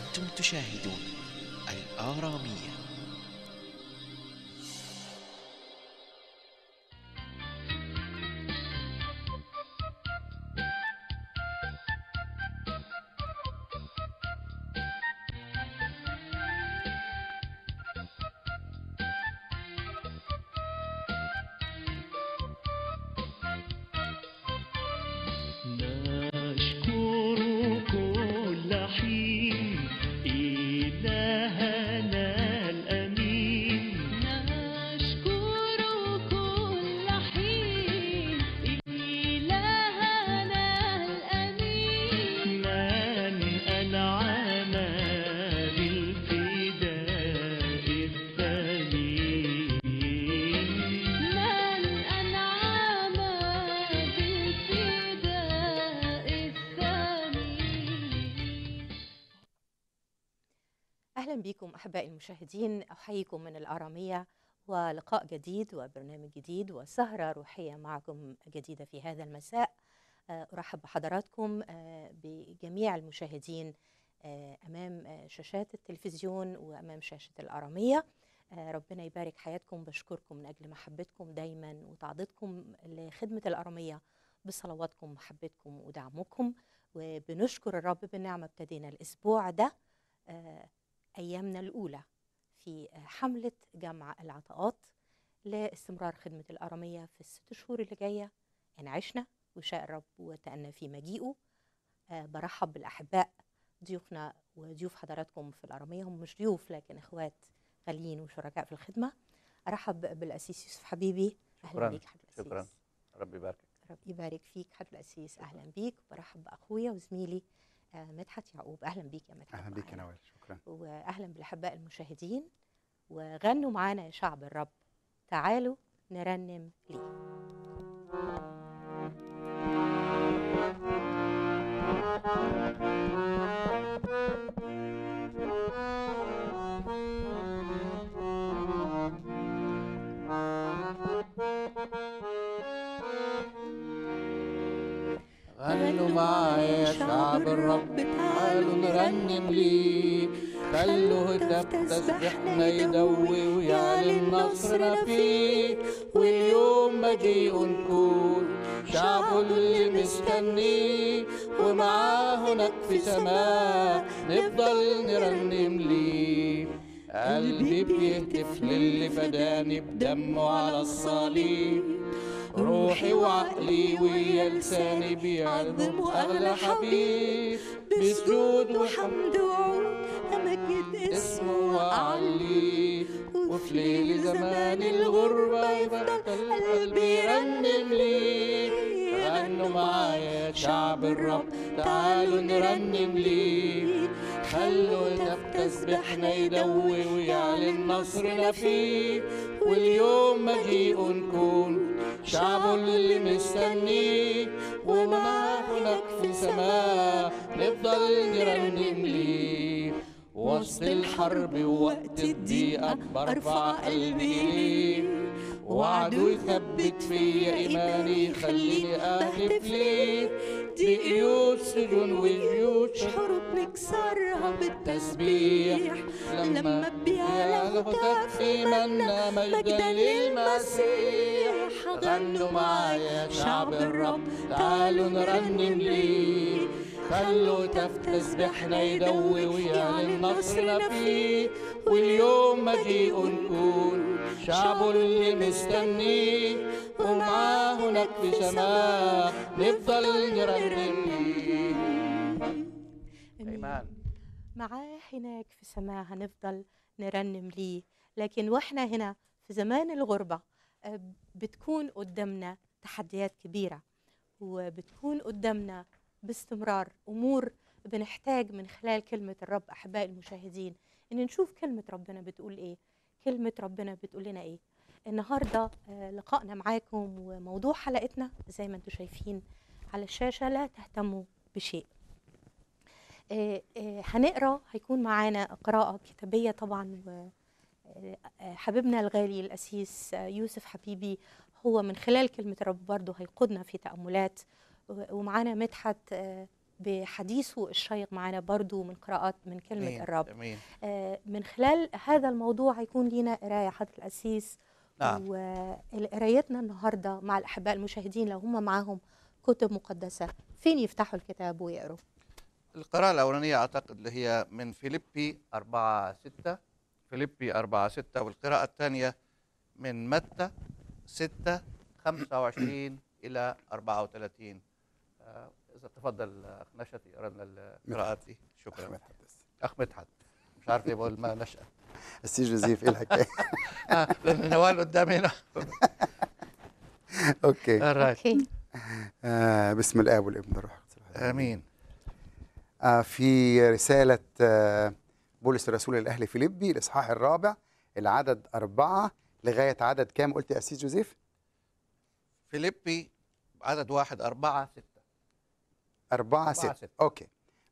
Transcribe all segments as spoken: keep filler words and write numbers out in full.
أنتم تشاهدون الآرامية. أهلا بكم أحبائي المشاهدين، أحييكم من الآرامية ولقاء جديد وبرنامج جديد وسهرة روحية معكم جديدة في هذا المساء. أرحب بحضراتكم بجميع المشاهدين أمام شاشات التلفزيون وأمام شاشة الآرامية. ربنا يبارك حياتكم، بشكركم من أجل محبتكم دايما وتعضيدكم لخدمة الآرامية بصلواتكم ومحبتكم ودعمكم، وبنشكر الرب بالنعمة. ابتدينا الأسبوع ده أيامنا الأولى في حملة جمع العطاءات لاستمرار خدمة الآرامية في الست شهور اللي جاية إن عشنا وشاء الرب وتأنى في مجيئه. أه برحب بالأحباء ضيوفنا وضيوف حضراتكم في الآرامية، هم مش ضيوف لكن إخوات غاليين وشركاء في الخدمة. أرحب بالأسيس يوسف حبيبي، أهلا بيك حضرة الأسيس. شكرا، رب يباركك. رب يبارك فيك حضرة الأسيس، أهلا بيك. برحب بأخويا وزميلي مدحت يعقوب، أهلا بيك يا مدحت. أهلا بيك يا نوال، شكرا. وأهلا بالأحباء المشاهدين، وغنوا معانا يا شعب الرب، تعالوا نرنم ليه. غنوا معايا يا شعب الرب، تعالوا نرنم ليه. خلوا هتاف تسبيحنا يدوي ويعلن نصرنا فيه، واليوم مجيء نكون شعبه اللي مستنيه، ومعاه هناك في سماه نفضل نرنم ليه. قلبي بيهتف للي فداني بدمه على الصليب، روحي وعقلي ويا لساني بيعظموا أغلى حبيب، بسجود وحمد وعود أمجد اسمه وأعليه. وفي ليل زمان الغربة يفضل قلبي يرنم ليه. غنوا معايا يا شعب الرب، تعالوا نرنم ليه. خلوا هتاف تسبيحنا يدوي ويعلن نصرنا فيه، واليوم مجيء نكون شعبه اللي مستنيه، ومعاه هناك في سماه نفضل نرنم ليه. وسط الحرب ووقت الضيقة برفع قلبي ليه، وعده يثبت فيا إيماني يخليني أهتف ليه. دي قيود سجون وجيوش حروب نكسرها بالتسبيح، لما بيعلى هتاف إيماننا مجدا للمسيح. غنوا معايا شعب الرب، تعالوا نرنم ليه. خلوا هتاف تسبيحنا يدوي ويعلن نصرنا فيه، واليوم مجيء نكون شعبه اللي مستنيه، ومعاه هناك في سماه نفضل نرنم ليه. آمين. معاه هناك في سماه هنفضل نرنم ليه. لكن واحنا هنا في زمان الغربة بتكون قدامنا تحديات كبيرة، وبتكون قدامنا باستمرار أمور بنحتاج من خلال كلمة الرب أحباء المشاهدين إن نشوف كلمة ربنا بتقول إيه. كلمة ربنا بتقول لنا إيه النهاردة. لقائنا معاكم وموضوع حلقتنا زي ما انتم شايفين على الشاشة، لا تهتموا بشيء. هنقرأ، هيكون معانا قراءة كتابية طبعا، حبيبنا الغالي الأسيس يوسف حبيبي هو من خلال كلمة الرب برضه هيقودنا في تأملات، ومعانا مدحت بحديثه الشيق معنا برضو من قراءات من كلمة أمين. الرب. أمين. آه، من خلال هذا الموضوع هيكون لنا قراية حضرة القسيس. نعم. وقرايتنا النهاردة مع الأحباء المشاهدين لو هم معاهم كتب مقدسة فين يفتحوا الكتاب ويقروا؟ القراءة الأولانية أعتقد اللي هي من فيليبي أربعة ستة، فيليبي أربعة ستة، والقراءة الثانية من متى ستة خمسة وعشرين إلى أربعة وثلاثين. آه، إذا تفضل أخ نشأت يقرأ لنا القراءات دي. شكرا. أخ مدحت مش عارف ليه بقول ما نشأت. السي جوزيف إيه الحكاية؟ آه لأن نوال قدامي هنا. أوكي. أوكي. آه بسم الآب والابن والروح القدس. آمين. آه في رسالة آه بولس الرسول لأهل فيليبي الإصحاح الرابع العدد أربعة لغاية عدد كام قلت يا أسيس جوزيف؟ فيليبي عدد واحد أربعة ستة. أربعة ستة. أوكي.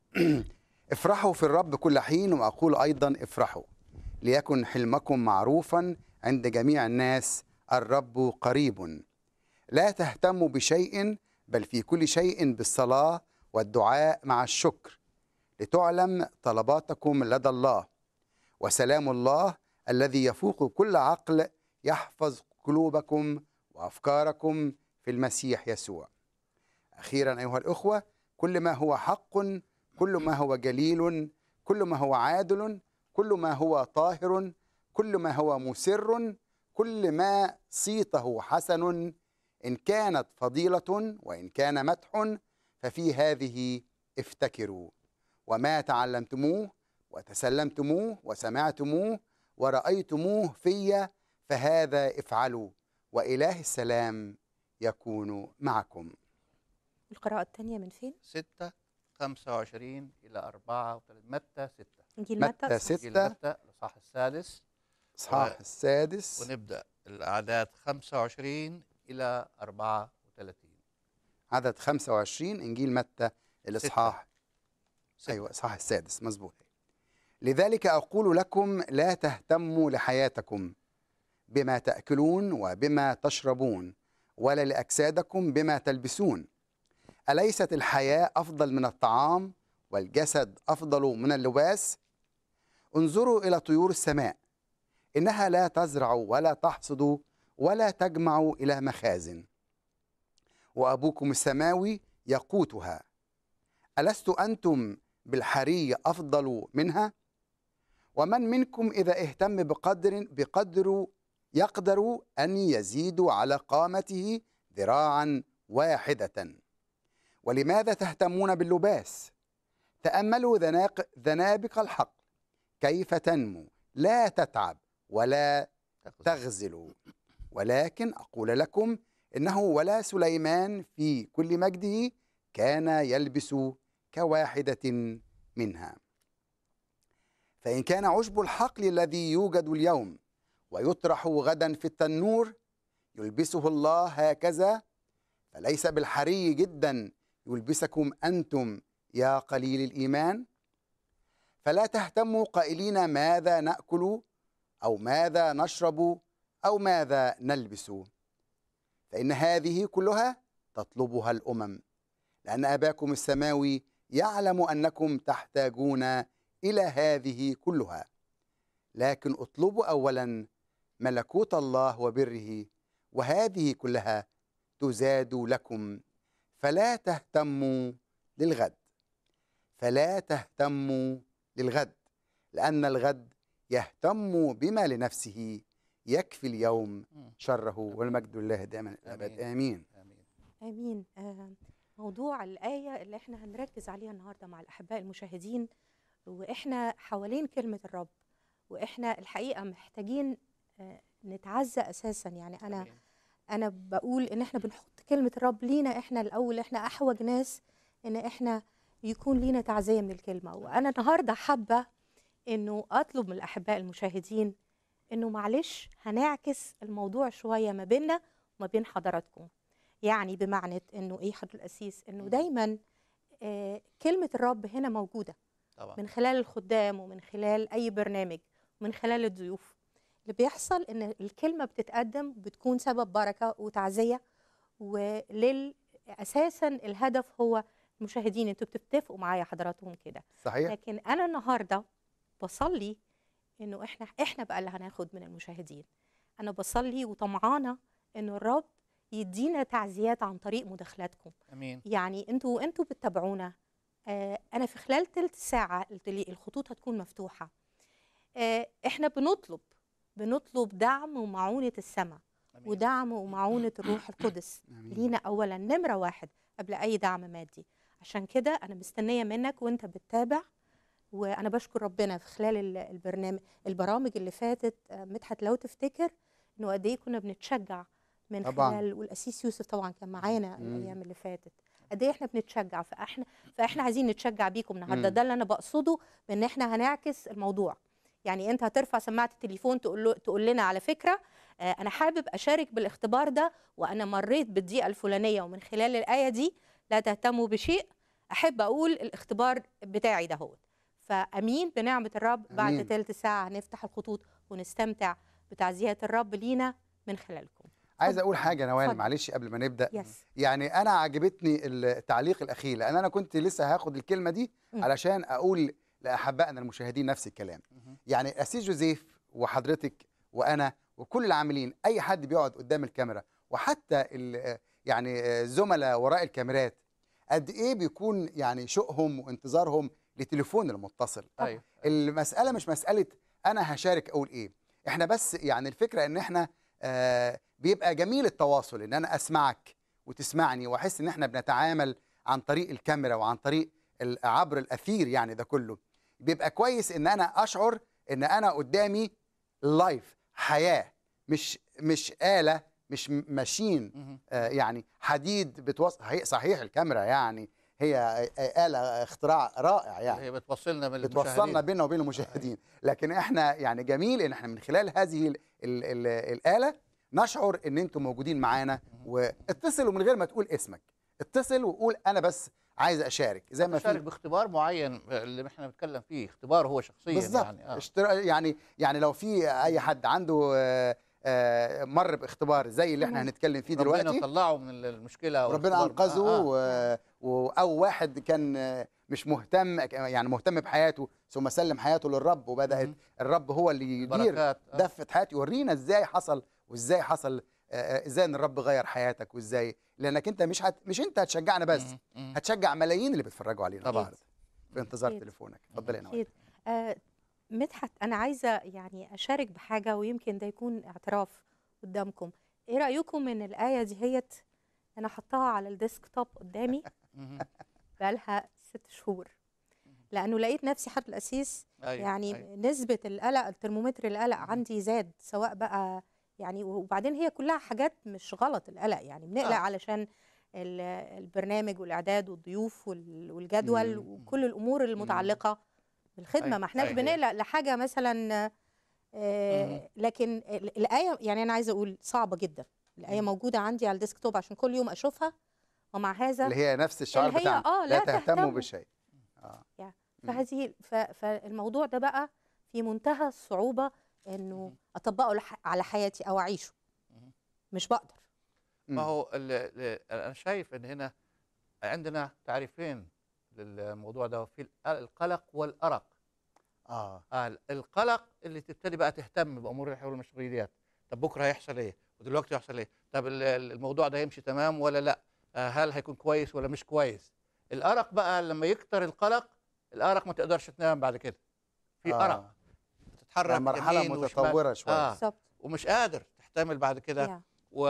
افرحوا في الرب كل حين، وأقول أيضا افرحوا، ليكن حلمكم معروفا عند جميع الناس، الرب قريب. لا تهتموا بشيء، بل في كل شيء بالصلاة والدعاء مع الشكر، لتعلم طلباتكم لدى الله، وسلام الله الذي يفوق كل عقل يحفظ قلوبكم وأفكاركم في المسيح يسوع. أخيرا أيها الأخوة، كل ما هو حق، كل ما هو جليل، كل ما هو عادل، كل ما هو طاهر، كل ما هو مسر، كل ما صيته حسن، إن كانت فضيلة وإن كان مدح، ففي هذه افتكروا. وما تعلمتموه وتسلمتموه وسمعتموه ورأيتموه في فهذا افعلوا، وإله السلام يكون معكم. القراءة الثانية من فين؟ ستة خمسة وعشرين إلى أربعة وثلاثين. متى ستة. إنجيل متى متى ستة، متى الإصحاح السادس. إصحاح و... السادس، ونبدأ الأعداد خمسة وعشرين إلى أربعة وثلاثين. عدد خمسة وعشرين إنجيل متى الإصحاح ستة. أيوة إصحاح السادس مظبوط. لذلك أقول لكم لا تهتموا لحياتكم بما تأكلون وبما تشربون، ولا لأجسادكم بما تلبسون. أليست الحياة أفضل من الطعام والجسد أفضل من اللباس؟ انظروا إلى طيور السماء، إنها لا تزرع ولا تحصد ولا تجمع إلى مخازن، وأبوكم السماوي يقوتها. ألست أنتم بالحري أفضل منها؟ ومن منكم إذا اهتم بقدر بقدر يقدر أن يزيد على قامته ذراعا واحدة. ولماذا تهتمون باللباس؟ تأملوا ذنابق الحق كيف تنمو، لا تتعب ولا تغزل. ولكن أقول لكم إنه ولا سليمان في كل مجده كان يلبس كواحدة منها. فإن كان عشب الحقل الذي يوجد اليوم ويطرح غدا في التنور يلبسه الله هكذا، فليس بالحري جدا يلبسكم أنتم يا قليل الإيمان؟ فلا تهتموا قائلين ماذا نأكل أو ماذا نشرب أو ماذا نلبس، فإن هذه كلها تطلبها الأمم، لأن أباكم السماوي يعلم أنكم تحتاجون إلى هذه كلها. لكن اطلبوا أولا ملكوت الله وبره، وهذه كلها تزاد لكم. فلا تهتموا للغد، فلا تهتموا للغد، لأن الغد يهتم بما لنفسه، يكفي اليوم شره، والمجد لله دائما الأبد. آمين. آمين. آمين. آه موضوع الآية اللي احنا هنركز عليها النهاردة مع الأحباء المشاهدين، وإحنا حوالين كلمة الرب، وإحنا الحقيقة محتاجين آه نتعزى أساسا. يعني أنا آمين. أنا بقول إن إحنا بنحط كلمة الرب لينا إحنا الأول، إحنا أحوج ناس إن إحنا يكون لينا تعزية من الكلمة. وأنا النهاردة حابة إنه أطلب من الأحباء المشاهدين إنه معلش هنعكس الموضوع شوية ما بيننا وما بين حضراتكم. يعني بمعنى إنه إيه حضرة القسيس، إنه دايما آه كلمة الرب هنا موجودة طبعا. من خلال الخدام ومن خلال أي برنامج ومن خلال الضيوف. اللي بيحصل إن الكلمة بتتقدم بتكون سبب بركة وتعزية، ولل أساسا الهدف هو المشاهدين انتوا بتتفقوا معايا حضراتهم كده، صحيح. لكن انا النهارده بصلي انه احنا احنا بقى اللي هناخد من المشاهدين. انا بصلي وطمعانه انه الرب يدينا تعزيات عن طريق مداخلاتكم. امين. يعني انتوا انتوا بتتابعونا. آه انا في خلال ثلث ساعه قلت لي الخطوط هتكون مفتوحه. آه احنا بنطلب بنطلب دعم ومعونه السماء ودعم ومعونه الروح القدس لينا اولا نمره واحد قبل اي دعم مادي. عشان كده انا مستنيه منك وانت بتتابع، وانا بشكر ربنا في خلال البرنامج البرامج اللي فاتت. مدحت لو تفتكر انه قد ايه كنا بنتشجع من طبعاً. خلال، والاسيس يوسف طبعا كان معانا الايام اللي فاتت، قد ايه احنا بنتشجع. فاحنا فاحنا عايزين نتشجع بيكم النهارده. ده اللي انا بقصده بان احنا هنعكس الموضوع. يعني انت هترفع سماعه التليفون تقول له تقول لنا على فكره آه انا حابب اشارك بالاختبار ده، وانا مريت بالضيقه الفلانيه، ومن خلال الايه دي لا تهتموا بشيء، احب اقول الاختبار بتاعي ده هو. فامين بنعمه الرب. بعد ثلث ساعه هنفتح الخطوط ونستمتع بتعزيات الرب لينا من خلالكم. عايز اقول حاجه نوال، معلش قبل ما نبدا. يس. يعني انا عجبتني التعليق الاخير، لان انا كنت لسه هاخد الكلمه دي م. علشان اقول لاحبائنا المشاهدين نفس الكلام. م. يعني الاسيس جوزيف وحضرتك وانا وكل العاملين، اي حد بيقعد قدام الكاميرا، وحتى يعني الزملاء وراء الكاميرات، قد ايه بيكون يعني شوقهم وانتظارهم لتليفون المتصل. أيوة. المساله مش مساله انا هشارك اقول ايه، احنا بس يعني الفكره ان احنا آه بيبقى جميل التواصل، ان انا اسمعك وتسمعني، واحس ان احنا بنتعامل عن طريق الكاميرا وعن طريق عبر الاثير. يعني ده كله بيبقى كويس ان انا اشعر ان انا قدامي لايف، حياه، مش مش آلة، مش ماشين. آه يعني حديد بتوصل. صحيح الكاميرا يعني هي آلة اختراع رائع، يعني هي بتوصلنا من بتوصلنا بيننا وبين المشاهدين، لكن احنا يعني جميل ان احنا من خلال هذه ال ال ال الآلة نشعر ان انتم موجودين معانا. واتصلوا من غير ما تقول اسمك، اتصل وقول انا بس عايز اشارك، زي ما اشارك باختبار معين اللي احنا بنتكلم فيه، اختبار هو شخصيا بالظبط. يعني آه. اشترا يعني يعني لو في اي حد عنده آه آه مر باختبار زي اللي احنا هنتكلم فيه دلوقتي، ربنا طلعه من المشكله ربنا انقذه. آه. آه. و... او واحد كان مش مهتم، يعني مهتم بحياته ثم سلم حياته للرب، وبدات الرب هو اللي يدير آه. دفه حياته، يورينا ازاي حصل وازاي حصل آه ازاي ان الرب غير حياتك، وازاي لانك انت مش هت... مش انت هتشجعنا بس، هتشجع ملايين اللي بيتفرجوا علينا طبعا. في انتظار تليفونك. اتفضل يا نوال. آه مدحت، انا عايزه يعني اشارك بحاجه، ويمكن ده يكون اعتراف قدامكم. ايه رايكم ان الايه دي هيت انا حطاها على الديسك توب قدامي بقالها ست شهور، لانه لقيت نفسي حتى الاسيس أيوة. يعني أيوة. نسبه القلق، الترمومتر القلق عندي زاد، سواء بقى يعني، وبعدين هي كلها حاجات مش غلط القلق، يعني بنقلق آه. علشان البرنامج والاعداد والضيوف والجدول مم. وكل الامور المتعلقه بالخدمه. أيوة. ما احناش أيوة. بنقلق لحاجه مثلا آه لكن الايه يعني انا عايزه اقول صعبه جدا. الايه مم. موجوده عندي على الديسك توب عشان كل يوم اشوفها، ومع هذا اللي هي نفس الشعار بتاعنا آه لا, لا تهتموا بشيء. اه يعني فهذه فالموضوع ده بقى في منتهى الصعوبه انه اطبقه على حياتي او اعيشه، مش بقدر. ما هو انا شايف ان هنا عندنا تعريفين للموضوع ده، في القلق والارق. اه, آه القلق اللي تبتدي بقى تهتم بامور الحياه والمسؤوليات، طب بكره هيحصل ايه ودلوقتي هيحصل ايه، طب الموضوع ده هيمشي تمام ولا لا، آه هل هيكون كويس ولا مش كويس. الارق بقى لما يكتر القلق، الارق ما تقدرش تنام بعد كده، في آه. ارق تتحرك مرحله متطوره شويه آه. ومش قادر تحتمل بعد كده،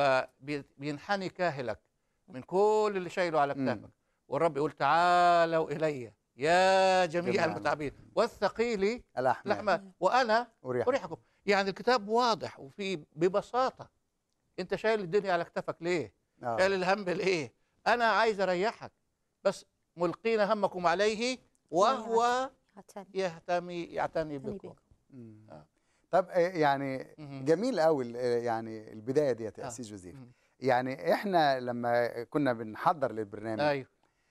وبينحني كاهلك من كل اللي شايله على كتافك. والرب يقول تعالوا الي يا جميع المتعبين والثقيل الاحمال وانا اريحكم. يعني الكتاب واضح وفي ببساطه، انت شايل الدنيا على كتافك ليه؟ آه. شايل الهم ليه؟ انا عايز اريحك، بس ملقين همكم عليه وهو يهتمي يعتني بكم. آه. طب يعني جميل قوي يعني البدايه ديت يا اسيس جوزيف. يعني احنا لما كنا بنحضر للبرنامج ايوه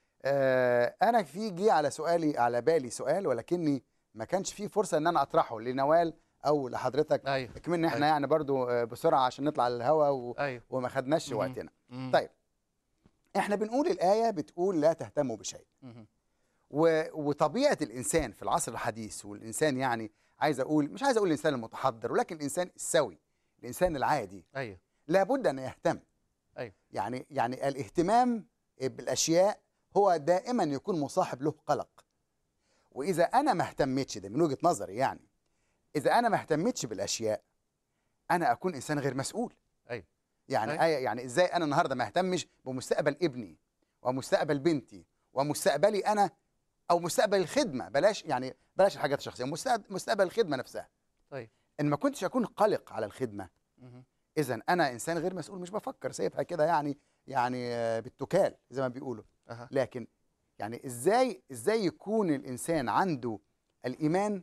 آه انا في جه على سؤالي على بالي سؤال، ولكني ما كانش فيه فرصه ان انا اطرحه لنوال او لحضرتك. أيوه. كمان احنا أيوه. يعني برضو بسرعه عشان نطلع للهوا و... أيوه. وما خدناش وقتنا. طيب احنا بنقول الآية بتقول لا تهتموا بشيء. مهم. و- وطبيعة الإنسان في العصر الحديث، والإنسان يعني عايز أقول، مش عايز أقول الإنسان المتحضر، ولكن الإنسان السوي، الإنسان العادي، ايوه لابد أن يهتم. ايوه يعني يعني الاهتمام بالاشياء هو دائما يكون مصاحب له قلق. واذا انا ما اهتمتش، ده من وجهة نظري يعني، اذا انا ما اهتمتش بالاشياء انا اكون انسان غير مسؤول. ايوه يعني أيوة. آية يعني ازاي انا النهارده ما اهتمش بمستقبل ابني ومستقبل بنتي ومستقبلي انا، او مستقبل الخدمه، بلاش يعني بلاش الحاجات الشخصيه، مستقبل مستقبل الخدمه نفسها. طيب. ان ما كنتش اكون قلق على الخدمه، مهم. اذا انا انسان غير مسؤول، مش بفكر، سايبها كده يعني يعني آه، بالتكال زي ما بيقولوا. أها. لكن يعني ازاي ازاي يكون الانسان عنده الايمان،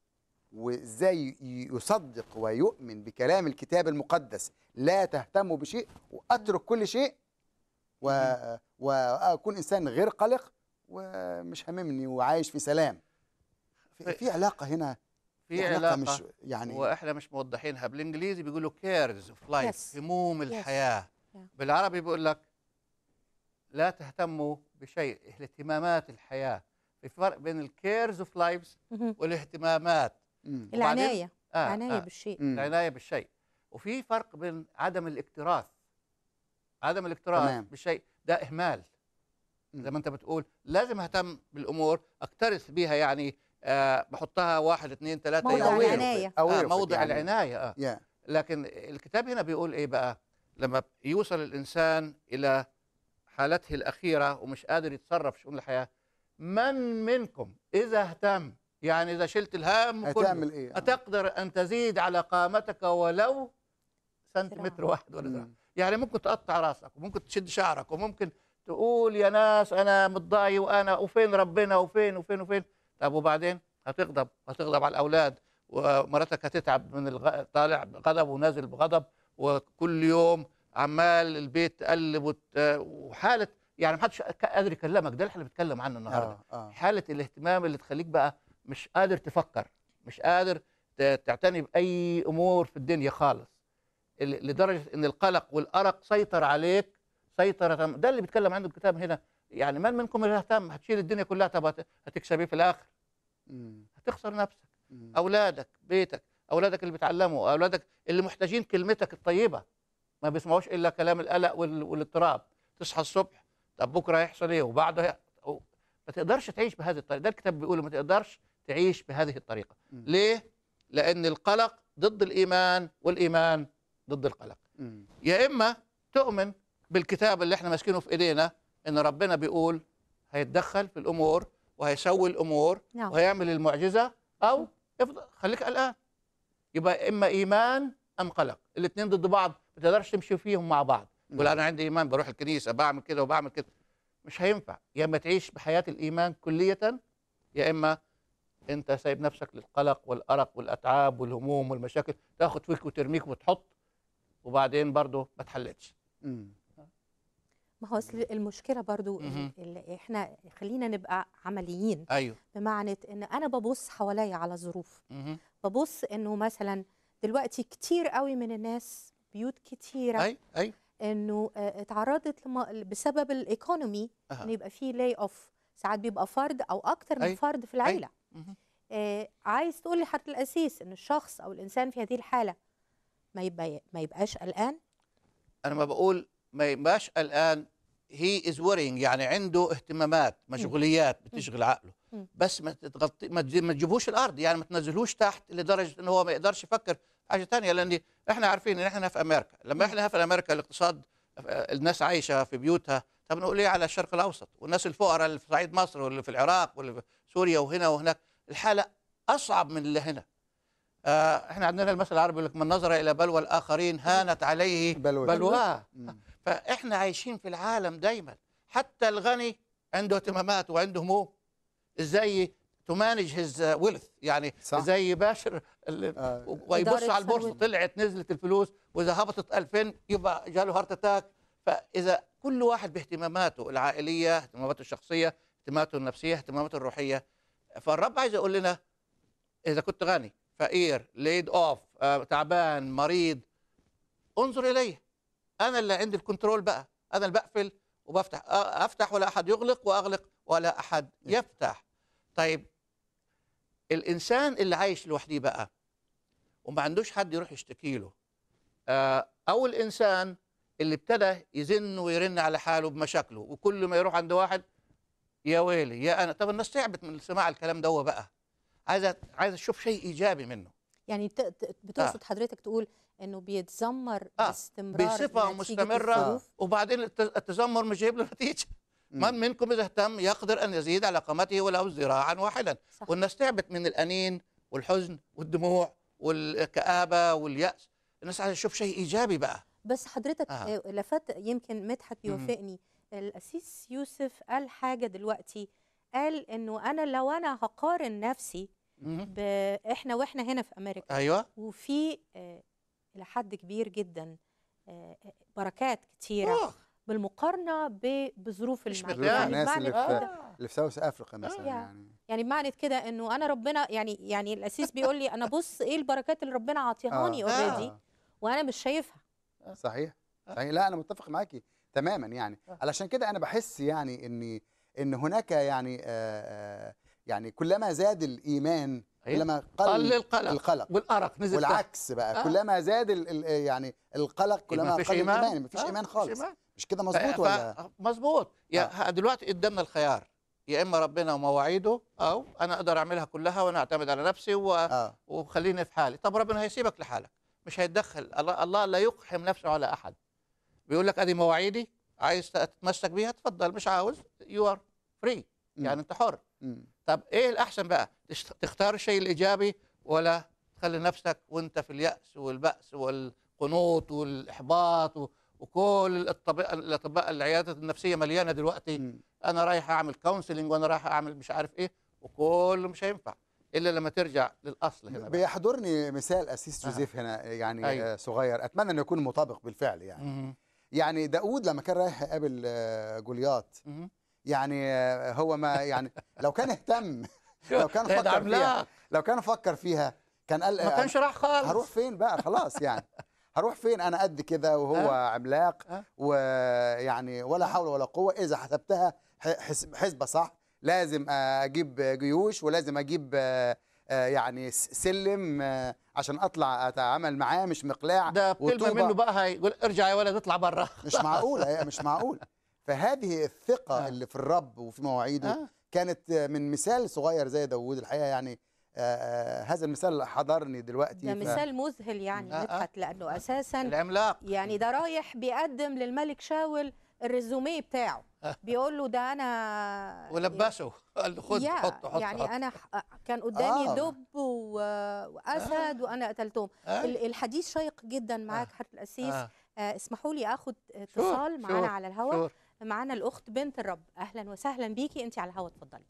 وازاي يصدق ويؤمن بكلام الكتاب المقدس، لا تهتموا بشيء واترك كل شيء، و... واكون انسان غير قلق ومش هممني وعايش في سلام. في, في علاقه هنا، في علاقة مش يعني واحنا مش موضحينها. بالانجليزي بيقولوا كيرز اوف لايف، Yes. هموم Yes. الحياة. Yeah. بالعربي بيقول لك لا تهتموا بشيء، اهتمامات الحياة. في فرق بين الكيرز اوف لايفز مهم. والاهتمامات. مم. العناية آه العناية آه بالشيء. مم. العناية بالشيء. وفي فرق بين عدم الاكتراث. عدم الاكتراث تمام. بالشيء ده إهمال. مم. زي ما أنت بتقول لازم أهتم بالأمور، أكترث بيها، يعني آه بحطها واحد اثنين ثلاثة موضع يوميا. العناية. آه موضع يعني العناية. آه. يا لكن الكتاب هنا بيقول إيه بقى؟ لما يوصل الإنسان إلى حالته الأخيرة ومش قادر يتصرف شؤون الحياة، من منكم إذا اهتم، يعني إذا شلت الهام كله، هتعمل ايه؟ آه. أتقدر أن تزيد على قامتك ولو سنتيمتر واحد ولا ذراع؟ مم. يعني ممكن تقطع راسك، وممكن تشد شعرك، وممكن تقول يا ناس أنا متضايق، وأنا وفين ربنا، وفين وفين وفين. طب وبعدين هتغضب، هتغضب على الأولاد، ومرتك هتتعب من الغ... طالع بغضب ونازل بغضب، وكل يوم عمال البيت تقلب وت... وحالة يعني ما حدش قادر يكلمك. ده اللي احنا بنتكلم عنه النهارده. آه. آه. حالة الاهتمام اللي تخليك بقى مش قادر تفكر، مش قادر ت- تعتني بأي أمور في الدنيا خالص، ال- لدرجة إن القلق والأرق سيطر عليك سيطرة تامة. ده اللي بيتكلم عنه الكتاب هنا. يعني من منكم اللي يهتم؟ هتشيل الدنيا كلها، طب هت- هتكسب ايه في الآخر؟ مم. هتخسر نفسك، مم. أولادك، بيتك، أولادك اللي بيتعلموا، أولادك اللي محتاجين كلمتك الطيبة، ما بيسمعوش إلا كلام القلق وال- والاضطراب. تصحى الصبح، طب بكرة هيحصل إيه وبعده هي... ما تقدرش تعيش بهذه الطريقة. ده الكتاب بيقول ما تقدرش تعيش بهذه الطريقة. مم. ليه؟ لأن القلق ضد الإيمان، والإيمان ضد القلق. مم. يا إما تؤمن بالكتاب اللي احنا ماسكينه في إيدينا، إن ربنا بيقول هيتدخل في الأمور وهيسوي الأمور نعم. وهيعمل المعجزة، أو افضل خليك قلقان. يبقى إما إيمان أم قلق، الاثنين ضد بعض، ما تقدرش تمشي فيهم مع بعض. تقول أنا عندي إيمان، بروح الكنيسة، بعمل كده وبعمل كده، مش هينفع. يا إما تعيش بحياة الإيمان كلية، يا إما أنت سايب نفسك للقلق والأرق والأتعاب والهموم والمشاكل، تاخد فيك وترميك وتحط، وبعدين برضه ما تحلتش. مم. ما هو أصل المشكلة برضو مهم. اللي احنا خلينا نبقى عمليين، أيوه. بمعنى ان انا ببص حواليا على ظروف، مهم. ببص انه مثلا دلوقتي كتير قوي من الناس، بيوت كتيرة أي أي انه آه، اتعرضت لما بسبب الايكونومي أها. ان يبقى فيه لاي اوف، ساعات بيبقى فرد او اكتر من أي. فرد في العيلة. مهم. آه عايز تقول لي حتى الاسيس ان الشخص او الانسان في هذه الحالة ما يبقى ما يبقاش قلقان؟ أنا ما بقول ما يبقاش قلقان، هي از worrying، يعني عنده اهتمامات، مشغوليات بتشغل عقله، مم. بس ما تتغطي، ما تجي- ما تجيبوش الارض، يعني ما تنزلوش تحت لدرجه ان هو ما يقدرش يفكر في حاجه ثانيه. لان احنا عارفين ان احنا في امريكا، لما احنا في امريكا الاقتصاد، الناس عايشه في بيوتها، طب نقول ايه على الشرق الاوسط والناس الفقراء اللي في صعيد مصر واللي في العراق واللي في سوريا وهنا وهناك؟ الحاله اصعب من اللي هنا. آه احنا عندنا المثل العربي يقول لك من نظر الى بلوى الاخرين هانت عليه بلوى. بلواه. مم. فاحنا عايشين في العالم دايما، حتى الغني عنده اهتمامات وعنده هموم، ازاي تمانج هيز ويلث، يعني صح. ازاي يباشر ال- آه. ويبص إدارة على البورصه، ثروته. طلعت نزلت الفلوس، واذا هبطت ألفين يبقى جاله هارت اتاك. فاذا كل واحد باهتماماته العائليه، اهتماماته الشخصيه، اهتماماته النفسيه، اهتماماته الروحيه، فالرب عايز يقول لنا اذا كنت غني، فقير، ليد اوف، آه، تعبان، مريض، انظر الي، انا اللي عندي الكنترول بقى، انا اللي بقفل وبفتح أ- افتح ولا احد يغلق، واغلق ولا احد يفتح. طيب الانسان اللي عايش لوحده بقى وما عندوش حد يروح يشتكي له، آه، او الانسان اللي ابتدى يزن ويرن على حاله بمشاكله، وكل ما يروح عند واحد يا ويلي يا انا. طب الناس تعبت من سماع الكلام ده بقى، عايزه عايزه تشوف شيء ايجابي منه. يعني ت- ت- بتقصد حضرتك تقول انه بيتذمر آه، باستمرار بصفه نتيجة مستمره، الظروف؟ وبعدين الت- التذمر مش جايب له نتيجه. من منكم اذا اهتم يقدر ان يزيد على قامته ولو ذراعا واحدا. صح. والناس تعبت من الانين والحزن والدموع والكآبه واليأس. الناس عايزه تشوف شيء ايجابي بقى. بس حضرتك آه. آه. لفت، يمكن مدحت مم. بيوافقني، القسيس يوسف قال حاجة دلوقتي، قال انه انا لو انا هقارن نفسي مم. ب... احنا واحنا هنا في امريكا، ايوه وفي آه الى حد كبير جدا آه بركات كتيرة أوه. بالمقارنة ب... بظروف مش المعيشة. مقياس. يعني الناس بمعنى اللي في كده، اللي في ساوث افريقيا مثلا آه. يعني يعني بمعنى كده انه انا ربنا، يعني يعني القسيس بيقول لي انا بص ايه البركات اللي ربنا عاطيهاني آه. اوريدي آه. وانا مش شايفها. صحيح صحيح. لا انا متفق معاكي تماما يعني. آه. علشان كده انا بحس يعني ان ان هناك يعني آه آه يعني كلما زاد الايمان أيوة. كلما قل قل القلق القلق، والارق نزل تحت. والعكس بقى آه. كلما زاد ال ال يعني القلق يبقى كلما مفيش قل إيمان. الايمان. مفيش آه، ايمان مفيش خالص. إيمان. مش كده مظبوط ولا؟ مظبوط. يا آه. دلوقتي قدامنا الخيار، يا اما ربنا ومواعيده، او انا اقدر اعملها كلها وانا اعتمد على نفسي و... اه وخليني في حالي. طب ربنا هيسيبك لحالك، مش هيتدخل. الله, الله لا يقحم نفسه على احد. بيقول لك ادي مواعيدي، عايز تتمسك بيها تفضل، مش عاوز يو ار فري، يعني انت حر. مم. طب ايه الاحسن بقى؟ تشت- تختار الشيء الايجابي ولا تخلي نفسك وانت في اليأس والبأس والقنوط والاحباط و... وكل الطبيعة الاطباء العيادات النفسيه مليانه دلوقتي. مم. انا رايح اعمل كونسلنج وانا رايح اعمل مش عارف ايه، وكله مش هينفع الا لما ترجع للاصل هنا بقى. بيحضرني مثال اسيس آه. جوزيف هنا يعني أيوة. آه صغير، اتمنى انه يكون مطابق بالفعل يعني. مهم. يعني داود لما كان رايح يقابل آه جولياط، مهم. يعني آه هو ما يعني لو كان اهتم لو كان ده فكر فيها عملاق، لو كان فكر فيها كان قال ما كانش راح خالص. هروح فين بقى خلاص يعني. هروح فين انا قد كده وهو آه. عملاق، آه. ويعني ولا حول ولا قوه. اذا حسبتها ح- حسب- حسبه صح، لازم اجيب جيوش ولازم اجيب آه، آه، يعني س- سلم آه، عشان اطلع اتعامل معاه، مش مقلاع ده بكلمه وطوبة. منه بقى هيقول ارجع يا ولد اطلع بره. مش معقول هي مش معقول. فهذه الثقه آه. اللي في الرب وفي مواعيده آه. كانت آه، من مثال صغير زي داوود الحقيقه يعني. آه، آه، هذا المثال حضرني دلوقتي. ده ف- مثال مذهل يعني آه، آه. مدحت، لانه اساسا العملاق. يعني ده رايح بيقدم للملك شاول الريزوميه بتاعه، بيقول له ده انا ولبسه قال له خد يا حط حط يعني حط. انا ح- كان قدامي آه. دب و- واسد وانا قتلتهم. آه. ال- الحديث شيق جدا معاك حضرة القسيس. آه. آه، اسمحوا لي اخد شور، اتصال معانا شور، على الهواء. شور. معانا الاخت بنت الرب، اهلا وسهلا بيكي، انت على الهواء، اتفضلي.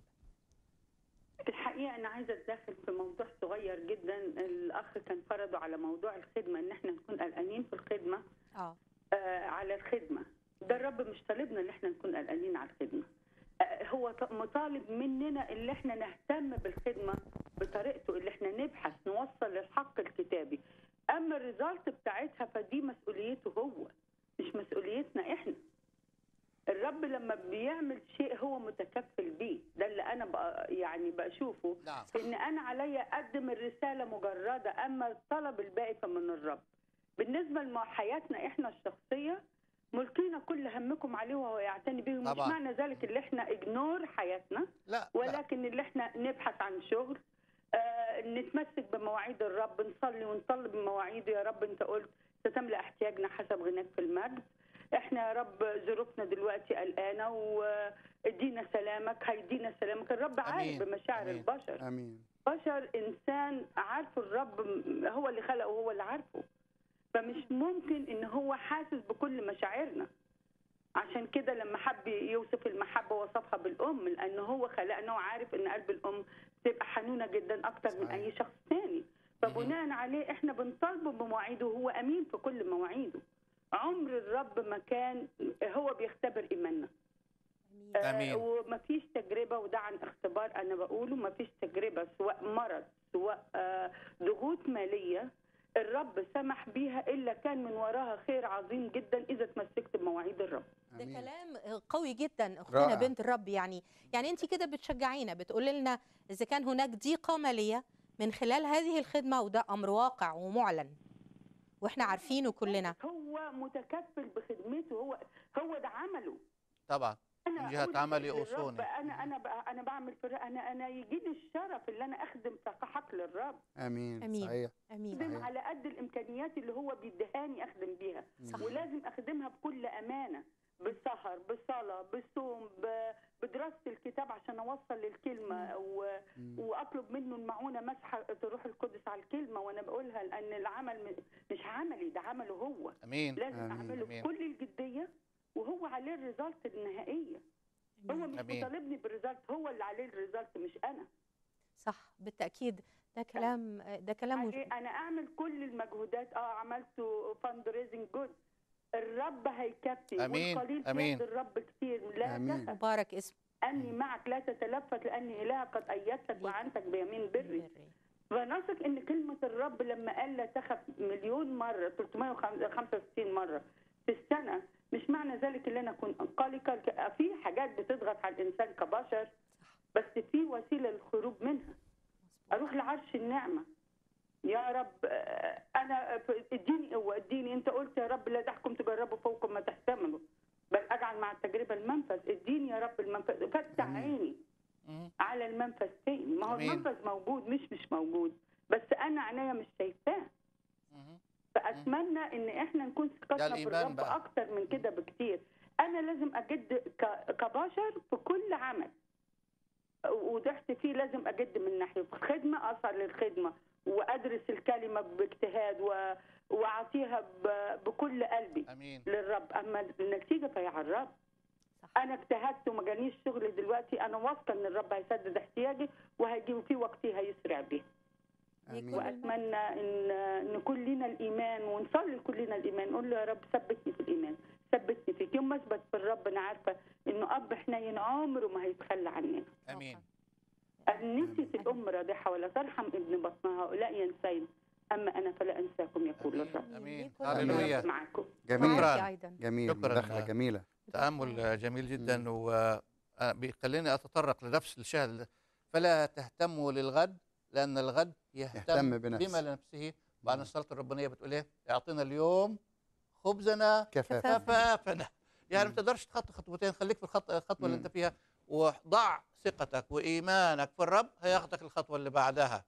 الحقيقة أنا عايزة أتدخل في موضوع صغير جدا. الأخ كان فرضه على موضوع الخدمة، إن إحنا نكون قلقانين في الخدمة. اه آه على الخدمة ده الرب مش طالبنا إن إحنا نكون قلقانين على الخدمة. آه هو ط- مطالب مننا اللي إحنا نهتم بالخدمة بطريقته، اللي إحنا نبحث نوصل للحق الكتابي. أما الريزالت بتاعتها فدي مسؤوليته هو، مش مسؤوليتنا إحنا. الرب لما بيعمل شيء هو متكفل بيه، ده اللي انا بقى يعني بشوفه. نعم. ان انا عليا اقدم الرساله مجرده، اما الطلب الباقي فمن الرب. بالنسبه لحياتنا احنا الشخصيه، ملقينا كل همكم عليه وهو يعتني به. مش طبعا. معنى ذلك اللي احنا اجنور حياتنا، لا لا. ولكن اللي احنا نبحث عن شغل، آه نتمسك بمواعيد الرب، نصلي ونطلب بمواعيده. يا رب انت قلت ستملأ احتياجنا حسب غناك في المجد. احنا يا رب ظروفنا دلوقتي قلقانه، وادينا سلامك، هيدينا سلامك. الرب عارف أمين. بمشاعر أمين. البشر. امين. بشر انسان عارف الرب، هو اللي خلقه وهو اللي عارفه، فمش ممكن ان هو حاسس بكل مشاعرنا. عشان كده لما حب يوصف المحبه وصفها بالام، لان هو خلقنا وعارف ان قلب الام تبقى حنونه جدا اكتر من صحيح. اي شخص ثاني. فبناء عليه احنا بنطالبه بمواعيده، وهو امين في كل مواعيده. عمر الرب ما كان هو بيختبر ايماننا. آمين. آه ومفيش تجربه، وده عن اختبار انا بقوله، مفيش تجربه سواء مرض سواء آه ضغوط ماليه الرب سمح بيها الا كان من وراها خير عظيم جدا اذا تمسكت بمواعيد الرب. ده آمين. كلام قوي جدا اختنا رائع. بنت الرب. يعني يعني انت كده بتشجعينا، بتقول لنا اذا كان هناك ضيقه ماليه من خلال هذه الخدمه، وده امر واقع ومعلن واحنا عارفينه كلنا. هو متكفل بخدمته، هو هو ده عمله. طبعا من جهة أقول عملي للرب أوصوني. انا انا بقى انا بعمل في انا انا يجيني الشرف اللي انا اخدم حقل الرب. امين. امين صحيح. امين. اخدم صحيح. على قد الامكانيات اللي هو بيديهاني اخدم بيها، صح. ولازم اخدمها بكل امانه، بالسهر، بالصلاه، بالصوم، ب- بدراسه الكتاب عشان اوصل للكلمه، و... واطلب منه المعونه مسحه الروح القدس على الكلمه وانا بقولها، لان العمل م- مش عملي، ده عمله هو. أمين. لازم آمين. اعمله آمين. بكل الجديه، وهو عليه الريزلت النهائيه. هو مش أمين. مطالبني بالريزلت، هو اللي عليه الريزلت مش انا. صح بالتاكيد. ده كلام ده كلام عليه انا اعمل كل المجهودات. اه عملته فاند ريزنج جود، الرب هيكفي. أمين. والقليل في أمين. يد الرب كتير، لا آمين. تخف مبارك اسم اني معك، لا تتلفت لاني الهك قد ايدتك وعنتك بيمين بري. بري. فنثق ان كلمه الرب لما قال لا تخف مليون مره، ثلاثمائة وخمسة وستين مره في السنه، مش معنى ذلك ان انا اكون قلقه. في حاجات بتضغط على الانسان كبشر، بس في وسيله للخروج منها. اروح لعرش النعمه، يا رب آه، انا ف- اديني قوه، اديني. انت قلت يا رب لا تحكم تجربوا فوق ما تحتملوا، بل اجعل مع التجربه المنفذ. اديني يا رب المنفذ، فتح عيني مم. على المنفذ تاني. ما هو أمين. المنفذ موجود، مش مش موجود، بس انا عينيا مش شايفاه. مم. فاتمنى ان احنا نكون ده ثقتنا الإيمان بالرب بقى. اكتر من كده بكتير. انا لازم اجد ك- كبشر في كل عمل وضحت فيه، لازم اجد من ناحيه خدمه، اصل للخدمه وادرس الكلمه باجتهاد و... واعطيها ب... بكل قلبي أمين. للرب. اما النتيجه فهي على الرب. صح. انا اجتهدت وما جانيش شغل دلوقتي، انا واثقه ان الرب هيسدد احتياجي وهيجيب في وقتي هيسرع بيه. آمين. واتمنى ان ان كلنا الايمان، ونصلي كلنا الايمان، نقول له يا رب ثبتني في الايمان، ثبتني فيك. يوم ما اثبت في الرب انا عارفه انه اب حنين عمره ما هيتخلى عننا. أمين. نسيت الام راضحه ولا ترحم ابن بطنها، هؤلاء ينسين، اما انا فلا انساكم يقول أمين. الرب. أمين. كل هللويا. معكم. جميل. شكراً. ايضا جميل. شكراً. مداخله جميله. تأمل جميل جدا، وبيخليني أتطرق لنفس الشاهد. فلا تهتموا للغد لأن الغد يهتم, يهتم بنفسه. بما لنفسه. بعد الصلاة الربانية بتقول إيه؟ اعطينا اليوم خبزنا كفاف. كفافنا. يعني ما تقدرش تخطي خطوتين، خليك في الخط الخطوة اللي مم. أنت فيها، وضع ثقتك وإيمانك في الرب هياخدك الخطوة اللي بعدها.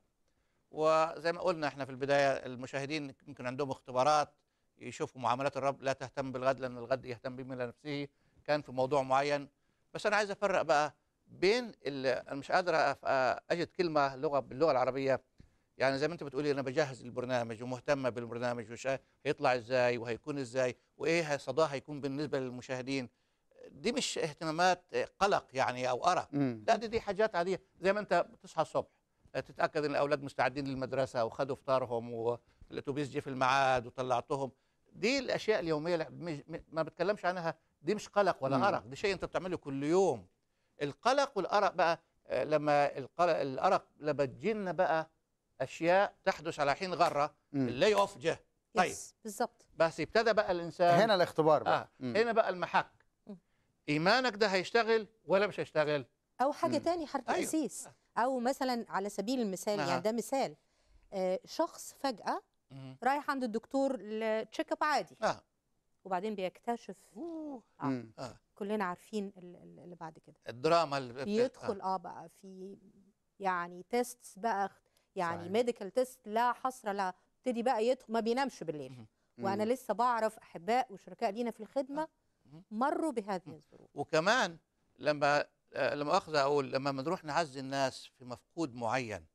وزي ما قلنا احنا في البداية، المشاهدين يمكن عندهم اختبارات يشوفوا معاملات الرب. لا تهتم بالغد لأن الغد يهتم بما لنفسه، كان في موضوع معين. بس أنا عايز أفرق بقى بين ال- أنا مش قادر أف- أجد كلمة لغة باللغة العربية. يعني زي ما أنت بتقولي أنا بجهز البرنامج ومهتمة بالبرنامج وش هيطلع إزاي وهيكون إزاي وإيه صداه هيكون بالنسبة للمشاهدين. دي مش اهتمامات قلق يعني أو أرق، مم. لا دي دي حاجات عادية. زي ما أنت بتصحى الصبح تتاكد ان الاولاد مستعدين للمدرسه وخدوا فطارهم والاتوبيس جه في الميعاد وطلعتهم. دي الاشياء اليوميه اللي مش ما بتكلمش عنها، دي مش قلق ولا مم. ارق، دي شيء انت بتعمله كل يوم. القلق والارق بقى آه، لما القلق الارق لما تجينا بقى اشياء تحدث على حين غره، مم. اللي اوف جه. طيب يس بالظبط. بس ابتدى بقى الانسان هنا الاختبار بقى. آه مم. هنا بقى المحك. مم. ايمانك ده هيشتغل ولا مش هيشتغل؟ او حاجه مم. تاني حرف أيوة. تاسيس. او مثلا على سبيل المثال أها. يعني ده مثال، آه، شخص فجاه مم. رايح عند الدكتور لتشيك اب عادي، اه وبعدين بيكتشف أوه. آه. مم. اه كلنا عارفين ال- ال- اللي بعد كده الدراما اللي بت- بيدخل اه بقى في يعني تيست بقى، يعني صحيح. ميديكال تيست لا حصر لا، ابتدي بقى يدخل ما بينامش بالليل. مم. وانا مم. لسه بعرف احباء وشركاء لينا في الخدمه مم. مروا بهذه الظروف. وكمان لما آه، لما اخذ اقول لما بنروح نعزي الناس في مفقود معين،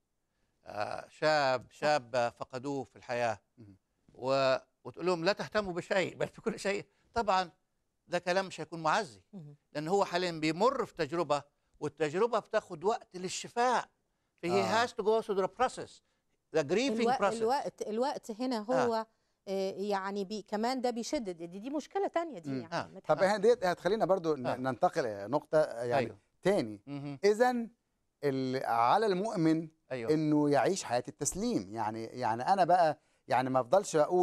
آه، شاب شاب فقدوه في الحياه، مم. و... وتقول لهم لا تهتموا بشيء بل في كل شيء، طبعا ده كلام مش هيكون معزي، مهم. لان هو حاليا بيمر في تجربه، والتجربه بتاخد وقت للشفاء. فهي آه. has to go through the process, the grieving الوقت process. الوقت الوقت هنا هو آه. يعني بي كمان ده بيشدد، دي, دي مشكله تانية دي مم. يعني آه. مدحت. طب احنا ديت هتخلينا برضو ن- آه. ننتقل نقطه يعني أيوه. تاني. مهم. اذا ال- على المؤمن ايوه انه يعيش حياه التسليم. يعني يعني انا بقى يعني ما افضلش اقول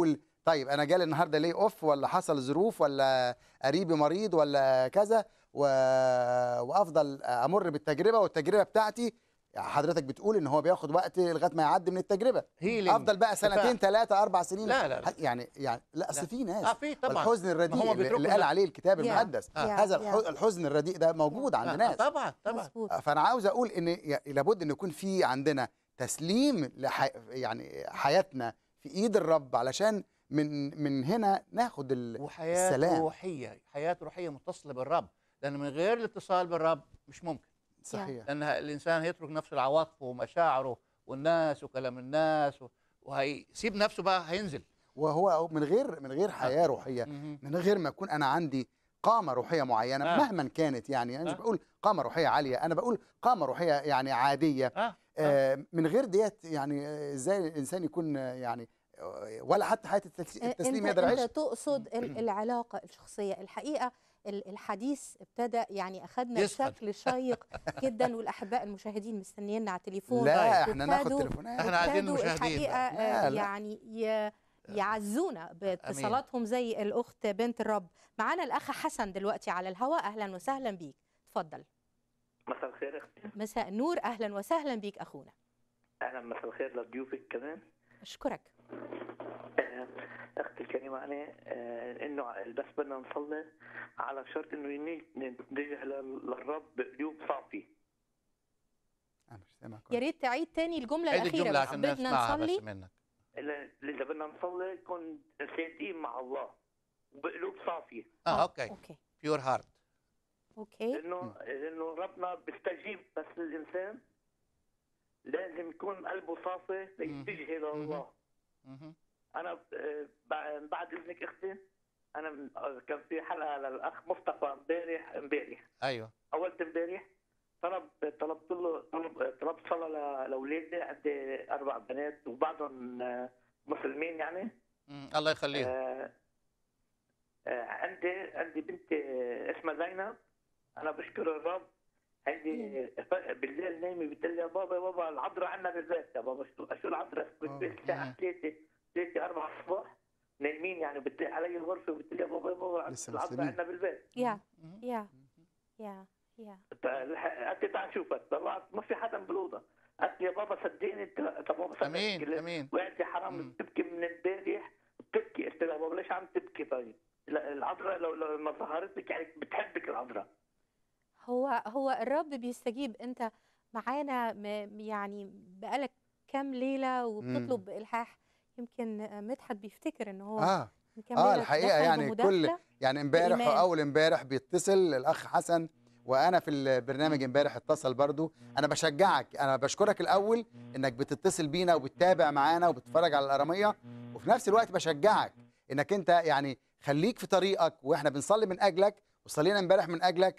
طيب انا جالي النهارده ليه اوف، ولا حصل ظروف، ولا قريبي مريض، ولا كذا، و... وافضل امر بالتجربه، والتجربه بتاعتي حضرتك بتقول ان هو بياخد وقت لغايه ما يعدي من التجربه. Healing. افضل بقى سنتين شفاء. ثلاثه اربع سنين. لا لا لا. يعني يعني لا اصل لا. في ناس اه في طبعا. الحزن ما الرديء هم اللي, بيتركوا اللي قال ده. عليه الكتاب Yeah. المقدس. Yeah. هذا Yeah. الح- الحزن الرديء ده موجود عند آه. ناس. طبعا طبعا. مظبوط. فانا عاوز اقول ان ي- لابد ان يكون في عندنا تسليم لح... يعني حياتنا في ايد الرب، علشان من من هنا ناخد ال... وحياه السلام. روحيه، حياه روحيه متصله بالرب، لان من غير الاتصال بالرب مش ممكن. صحيح. لان الانسان هيترك نفسه لعواطفه ومشاعره والناس وكلام الناس و... وهيسيب نفسه بقى هينزل. وهو من غير من غير حياه روحيه، مهم. من غير ما يكون انا عندي قامه روحيه معينه آه. مهما كانت. يعني انا مش آه. بقول قامه روحيه عاليه، انا بقول قامه روحيه يعني عاديه. اه, آه. آه من غير ديت يعني آه، ازاي الانسان يكون آه، يعني آه، ولا حتى حياه التس- التسليم انت يقدر انت يعيش. تقصد ال- العلاقه الشخصيه. الحقيقه ال- الحديث ابتدى يعني اخذنا يسخن. بشكل شيق جدا، والاحباء المشاهدين مستنيينا على التليفون. لا احنا ناخد وابتدوا- تليفونات. احنا عايزين ابتدوا المشاهدين الحقيقه بقى. آه، لا، لا. يعني ي- يعزونا باتصالاتهم زي الاخت بنت الرب. معانا الاخ حسن دلوقتي على الهواء. اهلا وسهلا بيك، اتفضل. مساء الخير اختي. مساء النور، اهلا وسهلا بيك اخونا. اهلا، مساء الخير لضيوفك كمان. اشكرك. آه، اختي الكريمه، انا آه، انه بس بدنا نصلي على شرط انه يني- نتجه لل- للرب بقلوب صافي. أنا مش سامع يا كويس. ريت تعيد تاني الجمله عيد الاخيره الجمله بس. عشان بدنا نسمعها نصلي. بس منك. اذا إذا بدنا نصلي نكون صادقين مع الله وبقلوب صافيه، اه اوكي. اوكي بيور هارت. اوكي. لانه لانه ربنا بيستجيب، بس الانسان لازم يكون قلبه صافي ليتجه لله. مهم. انا آه، بع- بعد اذنك اختي، انا م- آه، كان في حلقه للاخ مصطفى امبارح امبارح ايوه. اول امبارح طلب طلبت له طلب طلبت صلاه لاولادي. عندي اربع بنات وبعضهم آه، مسلمين يعني. مم. الله يخليهم. آه، آه، عندي عندي بنت آه، اسمها زينب. انا بشكر الرب. عندي ف- بالليل نايمه بتقول لي يا بابا يا بابا العذراء عندنا بالبيت. يا بابا شو شو العذراء بالبيت الساعه ثلاثة ثلاثة أربعة الصبح نايمين يعني. بتطلع علي الغرفه وبتقول لي يا بابا يا بابا لسه العذراء مسلمين. عندنا بالبيت. يا مهم. يا يا يا قالت لي تعال نشوفك. طلعت ما في حدا بالاوضه. قالت لي يا بابا صدقني انت. طب بابا صدقني. امين امين. وقالت لي حرام مم. بتبكي من امبارح بتبكي. قلت لها بابا ليش عم تبكي طيب؟ لا، العذراء لو لو ما ظهرت لك يعني بتحبك العذراء. هو هو الرب بيستجيب. انت معانا م- يعني بقالك كام ليله وبتطلب بالحاح. يمكن مدحت بيفتكر ان هو اه من كام اه ليلة الحقيقه دخل يعني كل بمداخلة. يعني امبارح بإيمان. واول امبارح بيتصل الاخ حسن، وانا في البرنامج امبارح اتصل برضو. انا بشجعك، انا بشكرك الاول انك بتتصل بينا وبتتابع معانا وبتتفرج على الاراميه، وفي نفس الوقت بشجعك انك انت يعني خليك في طريقك، واحنا بنصلي من اجلك وصلينا امبارح من اجلك.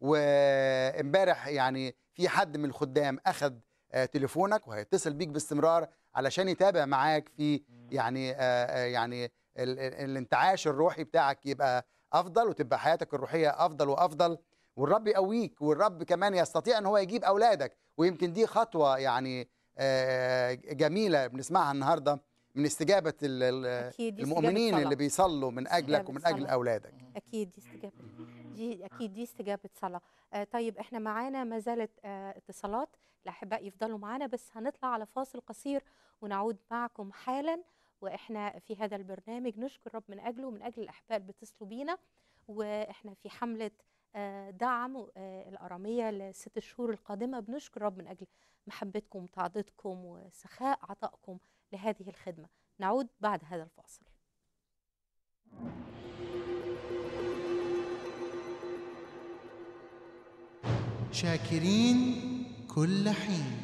وامبارح يعني في حد من الخدام اخذ آه، تليفونك وهيتصل بيك باستمرار علشان يتابع معاك في يعني آه، آه، يعني ال- ال- الانتعاش الروحي بتاعك يبقى افضل، وتبقى حياتك الروحيه افضل وافضل، والرب يقويك، والرب كمان يستطيع ان هو يجيب اولادك. ويمكن دي خطوه يعني آه، جميله بنسمعها النهارده من استجابه ال- ال- أكيد دي المؤمنين استجابة اللي صلاة. بيصلوا من اجلك استجابة ومن اجل صلاة. اولادك. اكيد دي استجابه دي اكيد دي استجابه صلاه. آه طيب احنا معانا ما زالت آه اتصالات. الاحباء يفضلوا معانا، بس هنطلع على فاصل قصير ونعود معكم حالا. واحنا في هذا البرنامج نشكر رب من اجله ومن اجل الاحباء اللي بيتصلوا بينا. واحنا في حمله آه دعم آه الاراميه للست شهور القادمه. بنشكر رب من اجل محبتكم وتعضيدكم وسخاء عطائكم لهذه الخدمه. نعود بعد هذا الفاصل. شاكرين كل حين.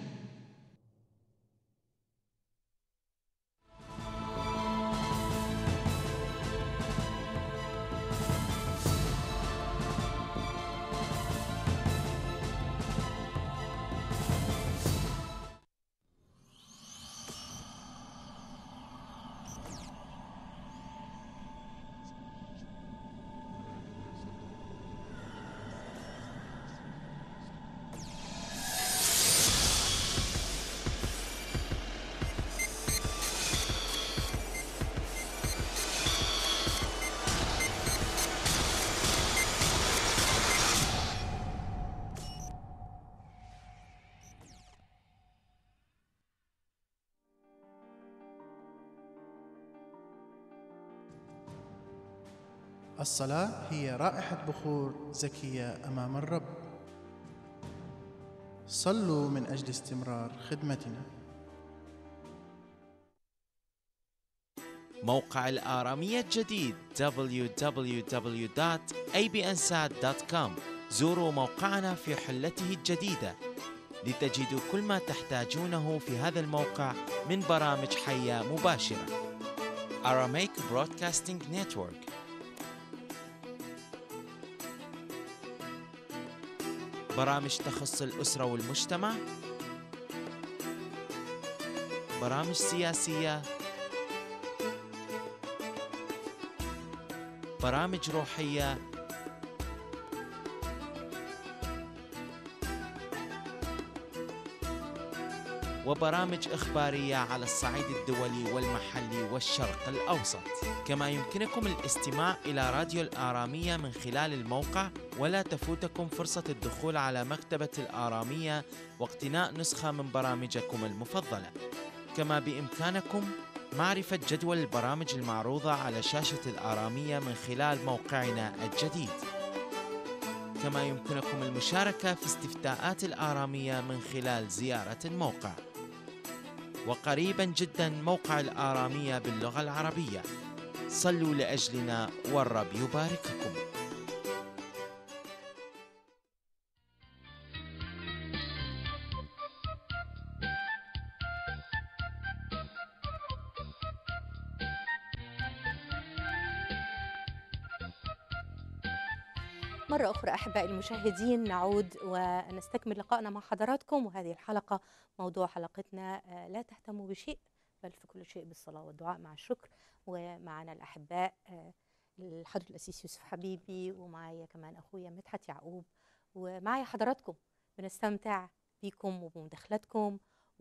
الصلاة هي رائحة بخور زكية أمام الرب. صلوا من أجل استمرار خدمتنا. موقع الآرامية الجديد دبليو دبليو دبليو دوت إيه بي إن سات دوت كوم. زوروا موقعنا في حلته الجديدة لتجدوا كل ما تحتاجونه في هذا الموقع من برامج حية مباشرة. Aramaic Broadcasting Network. برامج تخص الأسرة والمجتمع، برامج سياسية، برامج روحية، وبرامج إخبارية على الصعيد الدولي والمحلي والشرق الأوسط. كما يمكنكم الاستماع إلى راديو الآرامية من خلال الموقع، ولا تفوتكم فرصة الدخول على مكتبة الآرامية واقتناء نسخة من برامجكم المفضلة. كما بإمكانكم معرفة جدول البرامج المعروضة على شاشة الآرامية من خلال موقعنا الجديد. كما يمكنكم المشاركة في استفتاءات الآرامية من خلال زيارة الموقع. وقريبا جدا موقع الآرامية باللغة العربية. صلوا لأجلنا والرب يبارككم. مرة أخرى أحبائي المشاهدين نعود ونستكمل لقائنا مع حضراتكم، وهذه الحلقة موضوع حلقتنا لا تهتموا بشيء بل في كل شيء بالصلاة والدعاء مع الشكر. ومعنا الأحباء الحضر الأسيس يوسف حبيبي، ومعايا كمان أخويا مدحت يعقوب، ومعايا حضراتكم. بنستمتع بيكم وبمداخلتكم.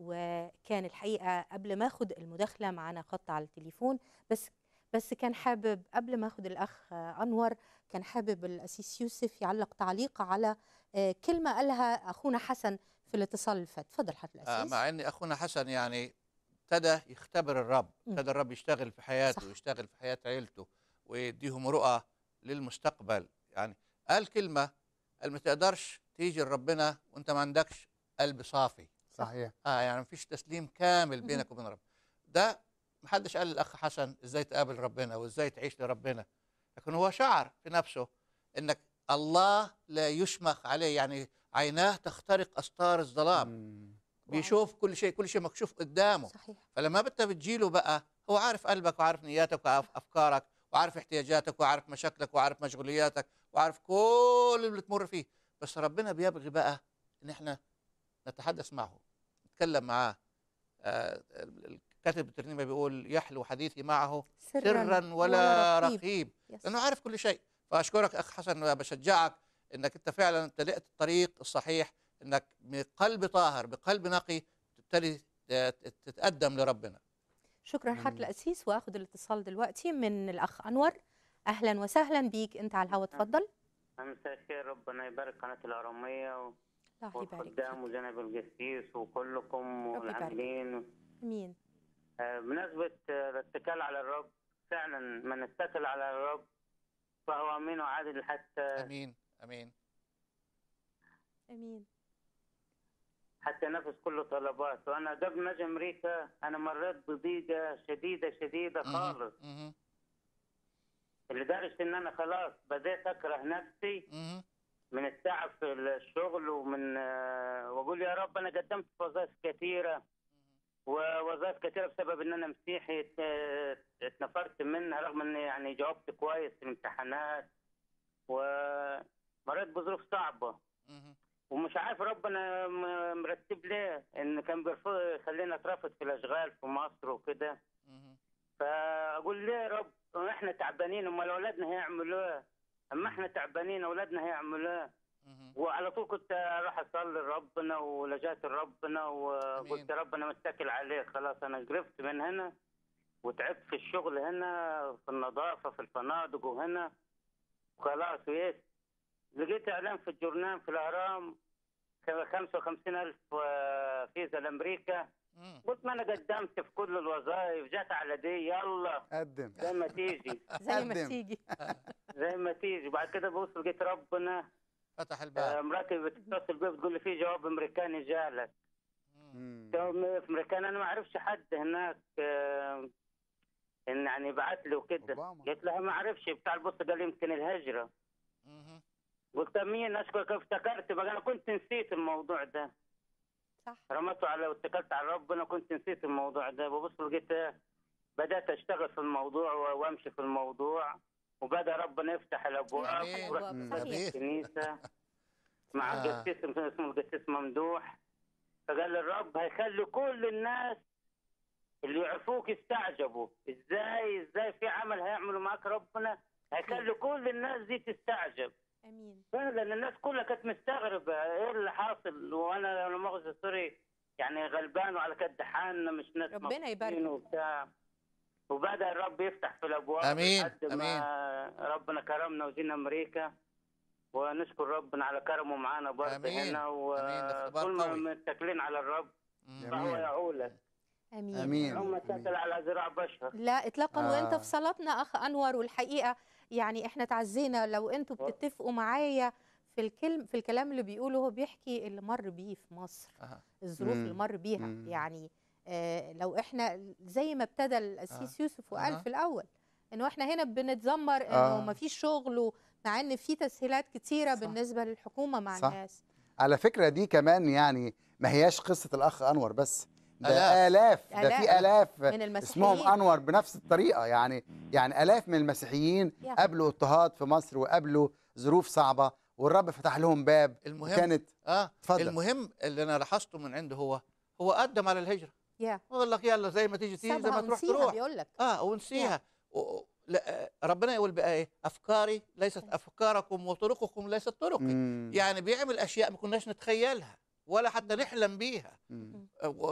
وكان الحقيقة قبل ما أخذ المداخلة معنا خط على التليفون، بس بس كان حابب قبل ما أخذ الأخ أنور، كان حابب الأسيس يوسف يعلق تعليق على كلمة قالها أخونا حسن في الاتصال اللي فات. تفضل حضرتك الأسيس. آه مع أن أخونا حسن يعني ابتدى يختبر الرب، ابتدى الرب يشتغل في حياته، ويشتغل في حياة عيلته، ويديهم رؤى للمستقبل. يعني قال كلمة، قال ما تقدرش تيجي لربنا وانت ما عندكش قلب صافي. صحيح. اه يعني مفيش تسليم كامل بينك وبين ربنا. ده محدش قال للأخ حسن ازاي تقابل ربنا وازاي تعيش لربنا، لكن هو شعر في نفسه انك الله لا يشمخ عليه، يعني عيناه تخترق أستار الظلام. مم. بيشوف كل شيء، كل شيء مكشوف قدامه. صحيح. فلما انت بتجيله بقى هو عارف قلبك وعارف نياتك وعارف افكارك وعارف احتياجاتك وعارف مشاكلك وعارف مشغولياتك وعارف كل اللي بتمر فيه. بس ربنا بيبغي بقى ان احنا نتحدث معه، نتكلم معاه. آه الكاتب الترنيمه بيقول يحلو حديثي معه سرا, سرا ولا رقيب, رقيب. لانه عارف كل شيء. فاشكرك اخ حسن، بشجعك انك انت فعلا انت لقيت الطريق الصحيح، انك بقلب طاهر بقلب نقي تبتدي تتقدم لربنا. شكرا حضرتك الأسيس. واخد الاتصال دلوقتي من الأخ أنور. أهلا وسهلا بيك، أنت على الهواء، اتفضل. مساء الخير، ربنا يبارك قناة الآرامية والخدام وجناب القسيس وكلكم والعاملين. امين. آه بمناسبة الاتكال على الرب، فعلا من اتكل على الرب فهو امين وعادل حتى امين امين امين حتى نفذ كل طلبات. وانا قبل ما اجي امريكا انا مريت بضيقه شديده شديده خالص، مه. لدرجه ان انا خلاص بديت اكره نفسي مه. من التعب في الشغل، ومن واقول يا رب انا قدمت في وظائف كثيره ووظائف كثيره بسبب ان انا مسيحي اتنفرت منها، رغم ان يعني جاوبت كويس في الامتحانات ومريت بظروف صعبه. مه. ومش عارف ربنا مرتب ليه ان كان بيرفض يخلينا اترفض في الاشغال في مصر وكده. فاقول ليه يا رب احنا تعبانين، امال اولادنا هيعملوا ايه؟ اما احنا تعبانين اولادنا هيعملوا ايه؟ وعلى طول كنت اروح اصلي لربنا ولجأت لربنا وقلت ربنا متكل عليه. خلاص انا قرفت من هنا وتعبت في الشغل هنا في النظافه في الفنادق وهنا خلاص. ويس لقيت اعلان في الجورنال في الاهرام خمسة وخمسين ألف فيزا لامريكا قلت ما انا قدمت في كل الوظائف، جت على دي يلا قدم زي ما تيجي زي ما قدم. تيجي. زي ما تيجي. بعد كده ببص لقيت ربنا فتح آه، الباب. مراتي بتتصل بي بتقول لي في جواب امريكاني جالك. مم. جواب في امريكان، انا ما اعرفش حد هناك آه، ان يعني بعت لي وكده. أوباما. قلت لها ما اعرفش بتاع البوسطه، قال لي يمكن الهجره. مهم. قلت له مين؟ اشكرك افتكرت بقى، انا كنت نسيت الموضوع ده. صح. رمته على واتكلت على ربنا، كنت نسيت الموضوع ده. ببص لقيت إيه؟ بدات اشتغل في الموضوع و- وامشي في الموضوع، وبدا ربنا يفتح الابواب. آمين. الأبواب. مم. صحيح. أمين. الكنيسه مع آه. قسيس اسمه القسيس ممدوح. فقال لي الرب هيخلي كل الناس اللي يعرفوك يستعجبوا ازاي ازاي في عمل هيعملوا معاك ربنا، هيخلي كل الناس دي تستعجب. امين. فعلا الناس كلها كانت مستغربه ايه اللي حاصل، وانا لا مؤاخذه سوري يعني غلبان وعلى كد حالنا، مش ناس ربنا مبسوطين يبارك. وبتاع. وبدا الرب يفتح في الابواب آمين. لحد ما ربنا كرمنا وجينا امريكا. ونشكر ربنا على كرمه معانا برضه آمين. هنا، آمين. ده اختبار وطول ما قوي. متكلين على الرب مم. فهو جميل. يعولك. امين. امين هم ساتل على ذراع بشر. لا اطلاقا. آه. وانت في صلاتنا اخ انور، والحقيقه يعني احنا تعزينا لو انتوا بتتفقوا معايا في الكلم في الكلام اللي بيقوله. هو بيحكي اللي مر بيه في مصر، أها. الظروف مم. اللي مر بيها. مم. يعني آه لو احنا زي ما ابتدى القسيس آه. يوسف وقال أها. في الاول انه احنا هنا بنتذمر انه آه. ما فيش شغل، مع ان في تسهيلات كتيره صح. بالنسبه للحكومه مع صح. الناس. على فكرة دي كمان يعني ما هياش قصة الأخ أنور بس، ده آلاف. آلاف، ده آلاف في آلاف من المسيحيين. اسمهم أنور بنفس الطريقة. يعني يعني آلاف من المسيحيين يا. قابلوا اضطهاد في مصر وقابلوا ظروف صعبة والرب فتح لهم باب. المهم وكانت اه اتفضل. المهم اللي انا لاحظته من عنده هو هو قدم على الهجره. يا يقول لك يلا زي ما تيجي تيجي، زي سابها ما تروح ونسيها تروح. بيقول لك. اه ونسيها. و... لا ربنا يقول بقى ايه؟ افكاري ليست افكاركم وطرقكم ليست طرقي. مم. يعني بيعمل اشياء ما كناش نتخيلها ولا حتى نحلم بيها. مم.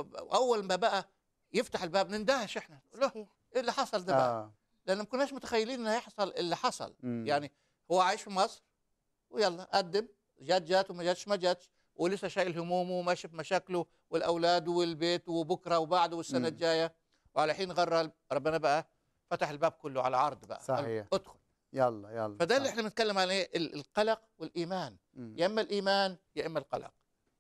اول ما بقى يفتح الباب نندهش احنا، له صحيح. ايه اللي حصل ده بقى؟ آه. لان ما كناش متخيلين انه هيحصل اللي حصل. مم. يعني هو عايش في مصر ويلا قدم، جات جات وما جاتش ما جاتش، ولسه شايل همومه وماشي في مشاكله والاولاد والبيت وبكره وبعده والسنه مم. الجايه. وعلى حين غرر ربنا بقى فتح الباب كله على عرض بقى. صحيح. ادخل. يلا يلا. فده اللي صح. احنا بنتكلم عليه، ال- القلق والايمان. مم. يا اما الايمان يا اما القلق.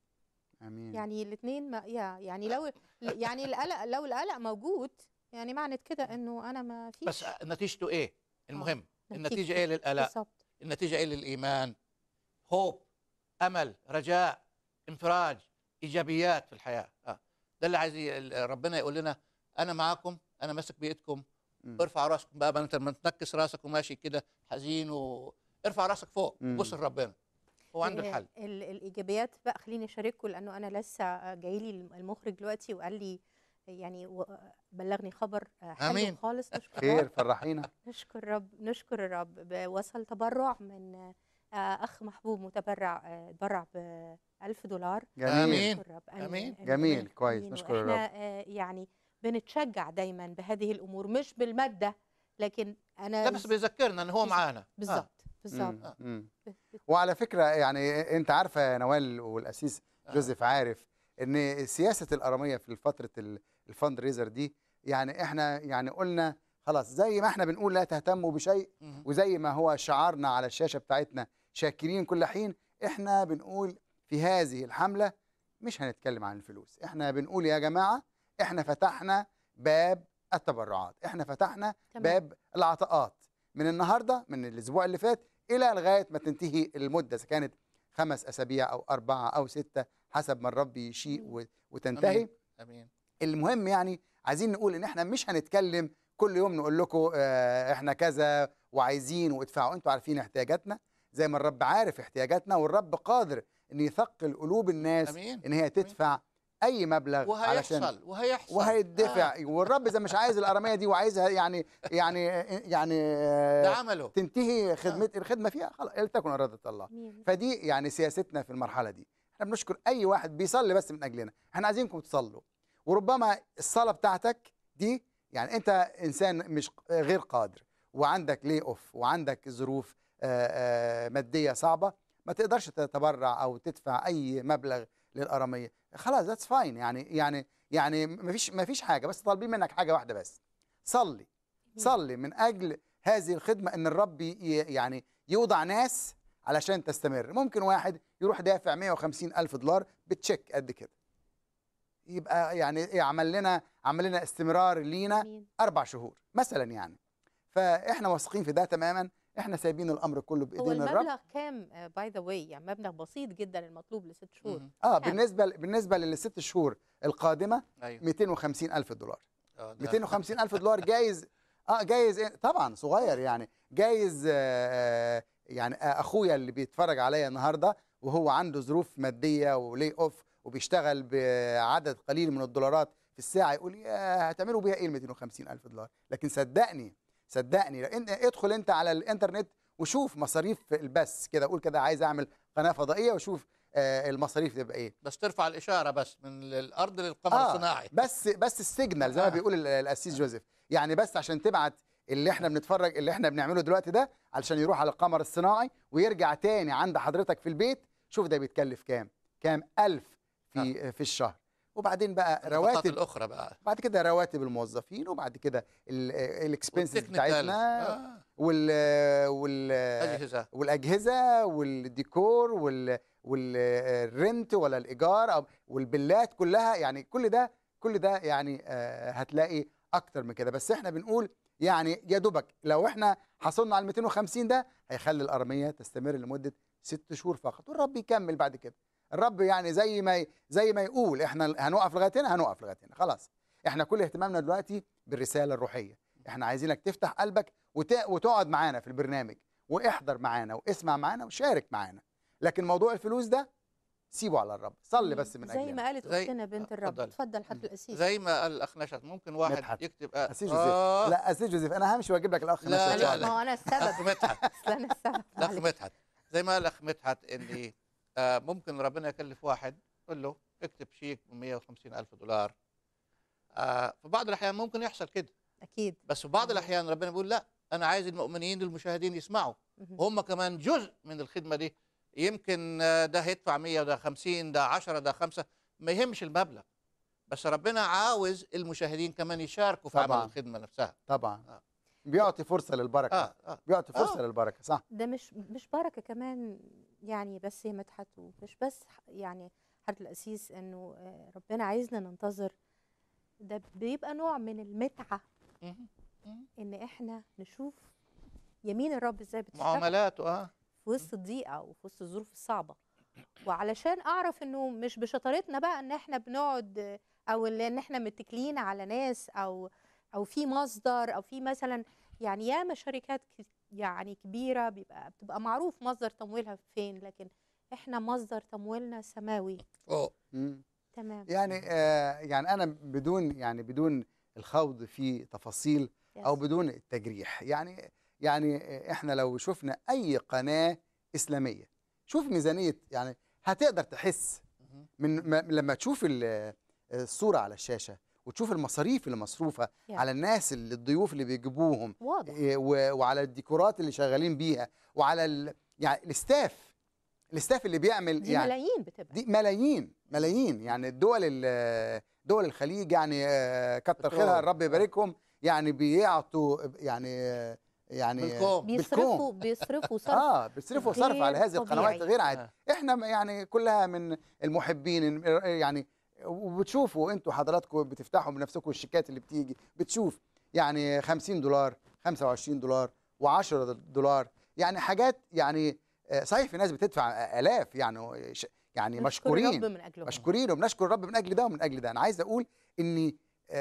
امين. يعني الاثنين ما يا يعني لو يعني القلق، لو القلق موجود يعني معنى كده انه انا ما فيش. بس نتيجته ايه؟ المهم نتيجته. النتيجه ايه للقلق؟ بالظبط. النتيجه ايه للايمان؟ هوب، امل، رجاء، انفراج، ايجابيات في الحياه. آه. ده اللي عايز ي- ربنا يقول لنا انا معاكم، انا ماسك بايدكم. مم. ارفع راسكم بقى، انت لما تنكس راسك وماشي كده حزين، وارفع راسك فوق مم. وبص لربنا، هو عنده الحل. ال- ال- الايجابيات بقى خليني اشارككم، لانه انا لسه جاي لي المخرج دلوقتي وقال لي يعني و- بلغني خبر حلو آمين. خالص. نشكر خير الرب. فرحينا. نشكر رب نشكر الرب. ب- وصل تبرع من آه، اخ محبوب متبرع، آه، تبرع ب ألف دولار. جميل. آمين. نشكر الرب. آمين. جميل. كويس. آمين. نشكر وإحنا الرب. آه، يعني بنتشجع دايما بهذه الامور، مش بالماده لكن انا لا بس بيذكرنا ان هو بالظبط. معانا. بالظبط بالظبط. مم. مم. ب- ب- وعلى فكرة يعني أنت عارفة يا نوال والأسيس آه. جوزيف عارف إن سياسة الأرامية في فترة الفند ريزر دي، يعني إحنا يعني قلنا خلاص زي ما إحنا بنقول لا تهتموا بشيء، مم. وزي ما هو شعارنا على الشاشة بتاعتنا شاكرين كل حين، إحنا بنقول في هذه الحملة مش هنتكلم عن الفلوس. إحنا بنقول يا جماعة إحنا فتحنا باب التبرعات، إحنا فتحنا تمام. باب العطاءات من النهاردة، من الأسبوع اللي فات إلى لغاية ما تنتهي المدة، إذا كانت خمس أسابيع أو أربعة أو ستة حسب ما الرب يشيء و- وتنتهي. امين. امين. المهم يعني عايزين نقول إن إحنا مش هنتكلم كل يوم نقول لكم آه إحنا كذا وعايزين وادفعوا. أنتوا عارفين احتياجاتنا زي ما الرب عارف احتياجاتنا، والرب قادر إن يثقل قلوب الناس امين. إن هي تدفع أي مبلغ علشان وهيحصل وهيحصل وهيدفع. آه. والرب إذا مش عايز الأرامية دي وعايزها يعني يعني يعني آه ده عمله. تنتهي خدمة الخدمة فيها، خلاص لتكن إرادة الله. مين؟ فدي يعني سياستنا في المرحلة دي. احنا بنشكر أي واحد بيصلي بس من أجلنا، احنا عايزينكم تصلوا. وربما الصلاة بتاعتك دي يعني أنت إنسان مش غير قادر وعندك لي أوف وعندك ظروف آه، آه، مادية صعبة، ما تقدرش تتبرع أو تدفع أي مبلغ للأرامية، خلاص ذاتس فاين. يعني يعني يعني مفيش مفيش حاجه، بس طالبين منك حاجه واحده بس، صلي صلي من اجل هذه الخدمه، ان الرب ي- يعني يوضع ناس علشان تستمر. ممكن واحد يروح دافع مئة وخمسين ألف دولار بتشيك قد كده، يبقى يعني إيه، عمل لنا عمل لنا استمرار لينا آمين. اربع شهور مثلا يعني. فاحنا واثقين في ده تماما، احنا سايبين الامر كله هو بايدين الرب. المبلغ كام باي ذا واي؟ يعني مبلغ بسيط جدا المطلوب لست شهور. مهم. اه كام؟ بالنسبه بالنسبه للست شهور القادمه ايوه مئتين وخمسين ألف دولار. آه، ده- مئتين وخمسين ألف دولار جايز، اه جايز إيه؟ طبعا صغير يعني، جايز آه آه، يعني آه اخويا اللي بيتفرج عليا النهارده وهو عنده ظروف ماديه ولي اوف وبيشتغل بعدد قليل من الدولارات في الساعه، يقول يا هتعملوا بيها ايه ال مئتين وخمسين ألف دولار؟ لكن صدقني صدقني لان ادخل انت على الانترنت وشوف مصاريف البث كده، قول كده عايز اعمل قناه فضائيه وشوف آه المصاريف تبقى ايه. بس ترفع الاشاره بس من الارض للقمر آه الصناعي. بس بس السيجنال زي ما آه. بيقول ال- القسيس جوزيف، يعني بس عشان تبعت اللي احنا بنتفرج اللي احنا بنعمله دلوقتي ده علشان يروح على القمر الصناعي ويرجع تاني عند حضرتك في البيت، شوف ده بيتكلف كام كام ألف في في الشهر. وبعدين بقى النفقات رواتب، الاخرى بقى بعد كده رواتب الموظفين، وبعد كده الاكسبنسز والتكنيكال. بتاعتنا آه. وال وال اجهزه والاجهزه والديكور وال والرنت ولا الايجار او والبلات كلها، يعني كل ده كل ده يعني آه، هتلاقي اكتر من كده. بس احنا بنقول يعني يا دوبك لو احنا حصلنا على مئتين وخمسين ده هيخلي الارميه تستمر لمده ست شهور فقط، والرب يكمل بعد كده. الرب يعني زي ما زي ما يقول احنا هنقف لغايه هنا هنقف لغايه هنا خلاص. احنا كل اهتمامنا دلوقتي بالرساله الروحيه، احنا عايزينك تفتح قلبك وت... وتقعد معانا في البرنامج واحضر معانا واسمع معانا وشارك معانا. لكن موضوع الفلوس ده سيبه على الرب، صلي بس من زي ما اجلنا. قالت زي- اختنا بنت آه، الرب. اتفضلي. اتفضل حضرة القسيس. زي ما قال الاخ نشأت، ممكن واحد مدحت. يكتب آه. اسيس جوزيف، آه. لا اسيس جوزيف انا همشي واجيب لك الاخ لا، نشأت. لا، معلش، لا. ما هو انا اخ السبب. مدحت اصل انا السبب. الاخ معلش. مدحت زي ما قال الاخ مدحت ان آه ممكن ربنا يكلف واحد يقول له اكتب شيك ب مئة وخمسين ألف دولار. آه في بعض الاحيان ممكن يحصل كده، اكيد. بس في بعض الاحيان ربنا بيقول لا، انا عايز المؤمنين المشاهدين يسمعوا مهم. وهم كمان جزء من الخدمه دي. يمكن آه، ده هيدفع مئة وده خمسين ده عشرة ده خمسة، ما يهمش المبلغ، بس ربنا عاوز المشاهدين كمان يشاركوا في عمل طبعاً. الخدمه نفسها. طبعا آه. بيعطي فرصه للبركه. اه اه بيعطي فرصه آه. للبركه صح. ده مش مش بركه كمان يعني، بس هي مدحت، ومش بس ح- يعني حضرة القسيس انه آه، ربنا عايزنا ننتظر. ده بيبقى نوع من المتعه مهم. مهم. ان احنا نشوف يمين الرب ازاي بتشتغل معاملاته اه في وسط الضيقه وفي وسط الظروف الصعبه. وعلشان اعرف انه مش بشطارتنا بقى ان احنا بنقعد آه، او ان احنا متكلين على ناس او او في مصدر او في مثلا، يعني ياما شركات ك- يعني كبيره بيبقى بتبقى معروف مصدر تمويلها فين، لكن احنا مصدر تمويلنا سماوي. فوق. مم. تمام. يعني آه يعني انا بدون يعني بدون الخوض في تفاصيل او Yes. بدون التجريح، يعني يعني احنا لو شفنا اي قناه اسلاميه، شوف ميزانيه، يعني هتقدر تحس مهم. من ما لما تشوف ال- الصوره على الشاشه وتشوف المصاريف اللي مصروفه Yeah. على الناس اللي الضيوف اللي بيجيبوهم واضح. إيه، و- وعلى الديكورات اللي شغالين بيها وعلى ال... يعني الاستاف الاستاف اللي بيعمل دي يعني ملايين بتبقى. دي ملايين ملايين يعني الدول ال- دول الخليج يعني آه، كتر بالكوم. خيرها الرب يباركهم، يعني بيعطوا يعني آه، يعني بالكوم. بيصرفوا بيصرفوا صرف اه بيصرفوا صرف غير على هذه القنوات طبيعي. غير عادي. آه. احنا يعني كلها من المحبين يعني، وبتشوفوا انتوا حضراتكم بتفتحوا بنفسكم الشيكات اللي بتيجي بتشوف يعني خمسين دولار خمسة وعشرين دولار و10 دولار، يعني حاجات يعني آه، صحيح في ناس بتدفع آلاف يعني ش- يعني نشكر مشكورين الرب من اجلهم. مشكورين وبنشكر الرب من اجل ده ومن اجل ده. انا عايز اقول ان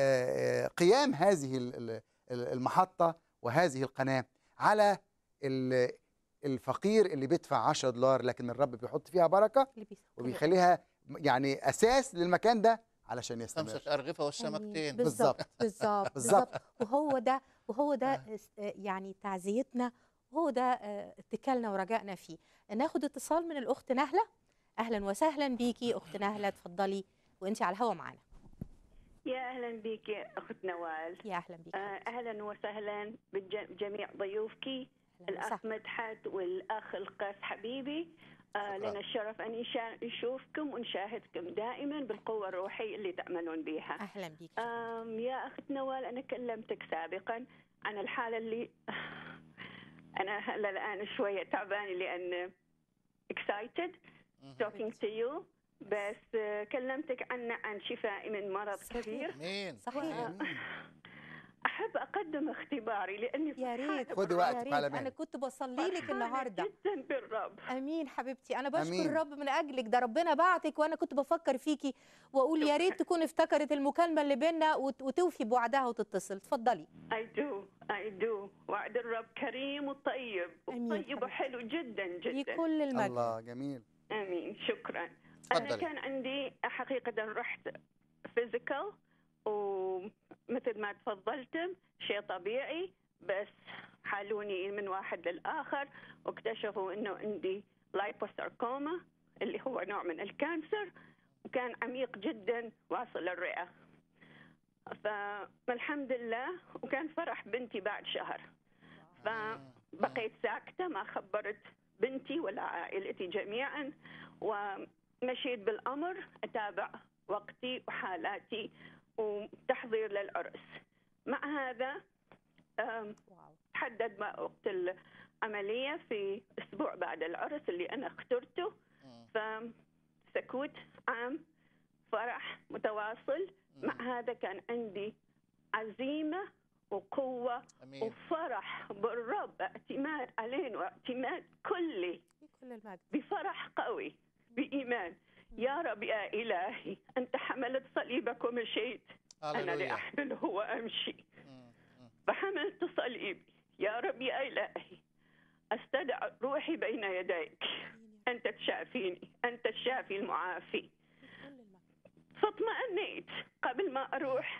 آه، قيام هذه ال- ال- ال- المحطه وهذه القناه على ال- الفقير اللي بيدفع عشرة دولار، لكن الرب بيحط فيها بركه اللي بيس- وبيخليها يعني اساس للمكان ده علشان يستمر. خمسة أرغفة والسمكتين. بالظبط بالظبط بالظبط. بالظبط. وهو ده وهو ده اس- آه، يعني تعزيتنا، وهو ده آه، اتكالنا ورجائنا فيه. ناخد اتصال من الاخت نهله. اهلا وسهلا بيكي اخت نهله، اتفضلي وانت على الهوا معانا. يا اهلا بك يا اخت نوال. يا اهلا بيكي. آه، اهلا وسهلا بجميع ضيوفك. الأخ مدحت والأخ القاس حبيبي. آه لنا الشرف أن نشوفكم ونشاهدكم دائما بالقوة الروحية اللي تعملون بها. أهلا بك. يا أخت نوال، أنا كلمتك سابقا عن الحالة اللي أنا هلا الآن شوية تعبانة لأن excited talking to you، بس كلمتك عن عن شفائي من مرض صحيح. كبير. مين؟ صحيح. أحب أقدم اختباري لأني يا ريت خدي وقتك على أنا بالك. كنت بصلي لك النهارده جدا بالرب. امين حبيبتي، انا بشكر أمين. الرب من اجلك، ده ربنا بعتك وانا كنت بفكر فيكي واقول يا ريت تكون افتكرت المكالمه اللي بينا وت- وتوفي بوعدها وتتصل. اتفضلي. I do I do وعد الرب كريم وطيب أمين وطيب حبيبتي. وحلو جدا ليه جدا. كل المجد. الله جميل. آمين. شكرا. أنا تفضلي. كان عندي حقيقة رحت فيزيكال ومثل ما تفضلتم شيء طبيعي، بس حالوني من واحد للآخر واكتشفوا إنه عندي لايبوساركوما اللي هو نوع من الكانسر، وكان عميق جدا واصل للرئة. فالحمد لله، وكان فرح بنتي بعد شهر، فبقيت ساكتة ما خبرت بنتي ولا عائلتي جميعا، ومشيت بالأمر أتابع وقتي وحالاتي وتحضير للعرس. مع هذا حدد وقت العملية في أسبوع بعد العرس اللي أنا اخترته، فسكوت عام فرح متواصل. مع هذا كان عندي عزيمة وقوة أمين. وفرح بالرب، اعتماد عليه واعتماد كلي كل المجد. بفرح قوي بإيمان. يا رب يا إلهي، أنت حملت صليبك ومشيت، أنا هللويا. لأحمله وأمشي. فحملت صليبي. يا رب يا إلهي، أستدع روحي بين يديك، أنت تشافيني، أنت الشافي المعافي. فاطمأنيت قبل ما أروح.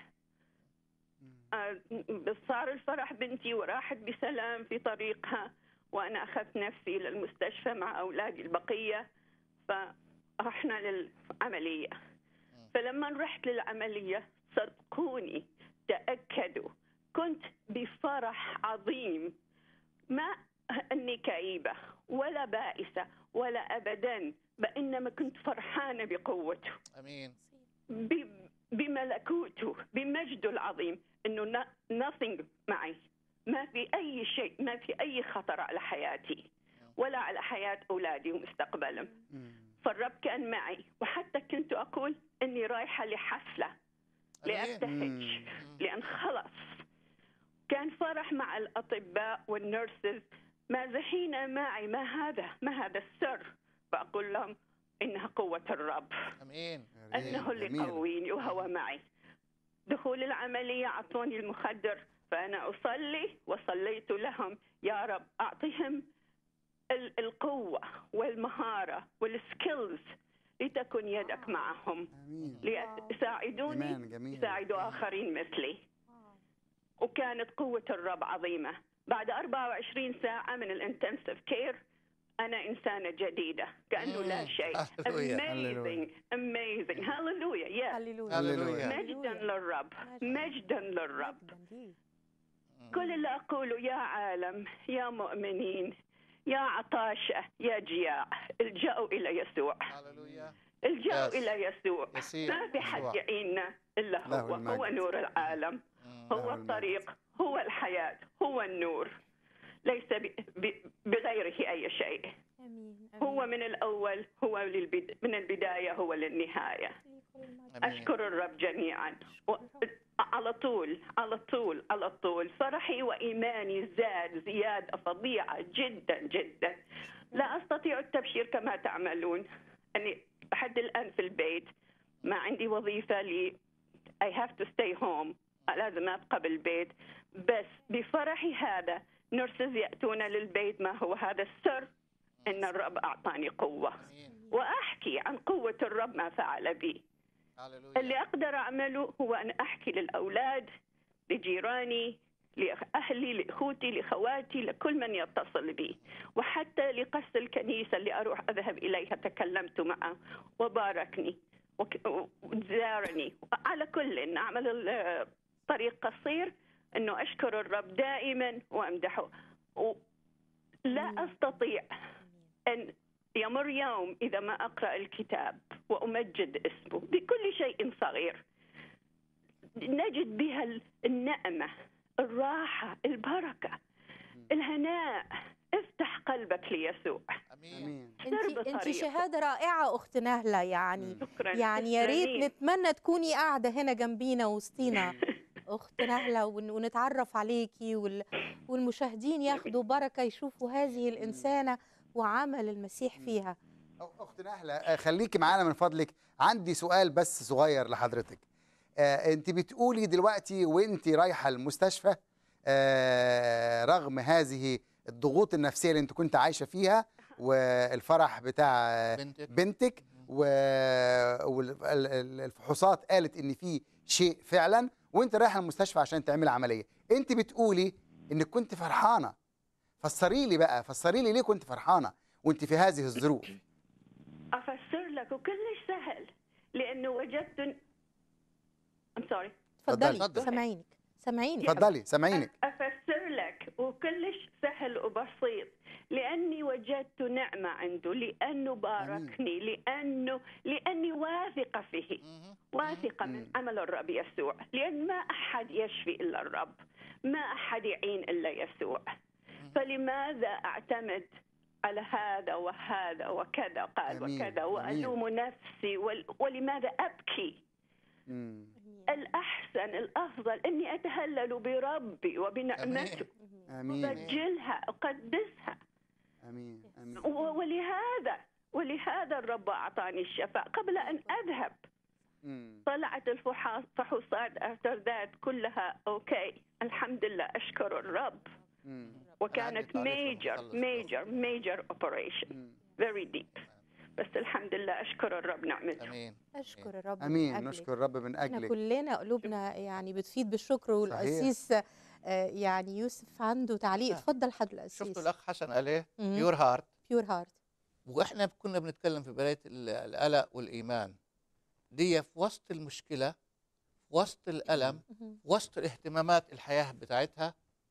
آه، صار الفرح بنتي وراحت بسلام في طريقها، وأنا أخذت نفسي للمستشفى مع أولادي البقية، فرحنا للعملية. فلما رحت للعملية صدقوني تأكدوا كنت بفرح عظيم، ما أني كئيبة ولا بائسة ولا أبدا، بإنما كنت فرحانة بقوته، امين. بملكوته، بمجده العظيم، انه nothing معي، ما في اي شيء، ما في اي خطر على حياتي ولا على حياة اولادي ومستقبلهم. فالرب كان معي، وحتى كنت اقول اني رايحة لحفلة لأبتهج، لان خلص كان فرح مع الاطباء والنيرسز مازحين معي. ما هذا ما هذا السر؟ فاقول لهم إنها قوة الرب، امين. أنه اللي قويني وهو معي. دخول العملية أعطوني المخدر، فأنا أصلي وصليت لهم يا رب أعطيهم القوة والمهارة والسكيلز لتكن يدك معهم، ليساعدوني يساعدوا آخرين مثلي. وكانت قوة الرب عظيمة. بعد أربعة وعشرين ساعة من الانتنسيف كير أنا إنسانة جديدة كأنه لا شيء. amazing amazing hallelujah yes هللويا. مجدا للرب، مجدا للرب. كل اللي أقوله يا عالم، يا مؤمنين، يا عطاشة، يا جياع، الجأوا إلى يسوع، الجأوا إلى يسوع. ما في حد يعيننا إلا هو. هو نور العالم، هو الطريق، هو الحياة، هو النور، ليس بغيره أي شيء. أمين. هو من الأول، هو من البداية، هو للنهاية. أمين. أشكر الرب جميعا، على طول على طول على طول فرحي وإيماني زاد زيادة فظيعة جدا جدا. لا أستطيع التبشير كما تعملون، أني لحد الآن في البيت، ما عندي وظيفة لي I have to stay home، لازم أبقى بالبيت. بس بفرحي هذا نرسز يأتون للبيت. ما هو هذا السر؟ إن الرب أعطاني قوة، وأحكي عن قوة الرب ما فعل بي. اللي أقدر أعمله هو أن أحكي للأولاد، لجيراني، لأهلي، لأخوتي، لخواتي، لكل من يتصل بي، وحتى لقس الكنيسة اللي أروح أذهب إليها تكلمت معه وباركني وزارني. على كل إن أعمل الطريق قصير، إنه أشكر الرب دائما وأمدحه. لا أستطيع أن يمر يوم إذا ما أقرأ الكتاب وأمجد اسمه بكل شيء صغير، نجد بها النعمة، الراحة، البركة، الهناء. افتح قلبك ليسوع. امين. انت انت شهاده رائعه اخت نهله، يعني شكرا. يعني يا ريت نتمنى تكوني قاعده هنا جنبينا وسطينا اخت نهله، ون- ونتعرف عليكي، وال- والمشاهدين ياخدوا بركه، يشوفوا هذه الانسانه وعمل المسيح فيها. اخت نهله، آه، خليكي معانا من فضلك. عندي سؤال بس صغير لحضرتك. آه، انت بتقولي دلوقتي وانت رايحه المستشفى، آه، رغم هذه الضغوط النفسيه اللي انت كنت عايشه فيها والفرح بتاع بنتك, بنتك والفحوصات قالت ان في شيء فعلا، وانت رايحه المستشفى عشان تعمل عمليه، انت بتقولي انك كنت فرحانه. فسري لي بقى، فسري لي ليه كنت فرحانه وانت في هذه الظروف؟ أفسر لك وكلش سهل، لأنه وجدت I'm sorry. تفضلي، سامعينك سامعينك تفضلي سامعينك. أفسر لك وكلش سهل وبسيط، لأني وجدت نعمة عنده، لأنه باركني، لأنه لأني واثقة فيه، واثقة من عمل الرب يسوع، لأن ما أحد يشفي إلا الرب، ما أحد يعين إلا يسوع. فلماذا أعتمد على هذا وهذا وكذا قال أمين. وكذا وألوم نفسي ول... ولماذا أبكي؟ مم. الأحسن الأفضل أني أتهلل بربي وبنعمته، آمين. أبجلها أقدسها. آمين. آمين. ولهذا ولهذا الرب أعطاني الشفاء قبل أن أذهب. مم. طلعت الفحوصات after that كلها أوكي، الحمد لله، أشكر الرب. مم. وكانت major major major operation very deep، بس الحمد لله أشكر الرب نعمته. امين. اشكر الرب. امين. من نشكر الرب من اجلك. احنا كلنا قلوبنا يعني بتفيض بالشكر، والقسيس يعني يوسف عنده تعليق. اتفضل حضرتك القسيس. شفتوا الاخ حسن قال ايه؟ بيور هارت. بيور هارت. واحنا كنا بنتكلم في بدايه القلق والايمان دي، في وسط المشكله، في وسط الالم، في وسط الاهتمامات الحياه بتاعتها،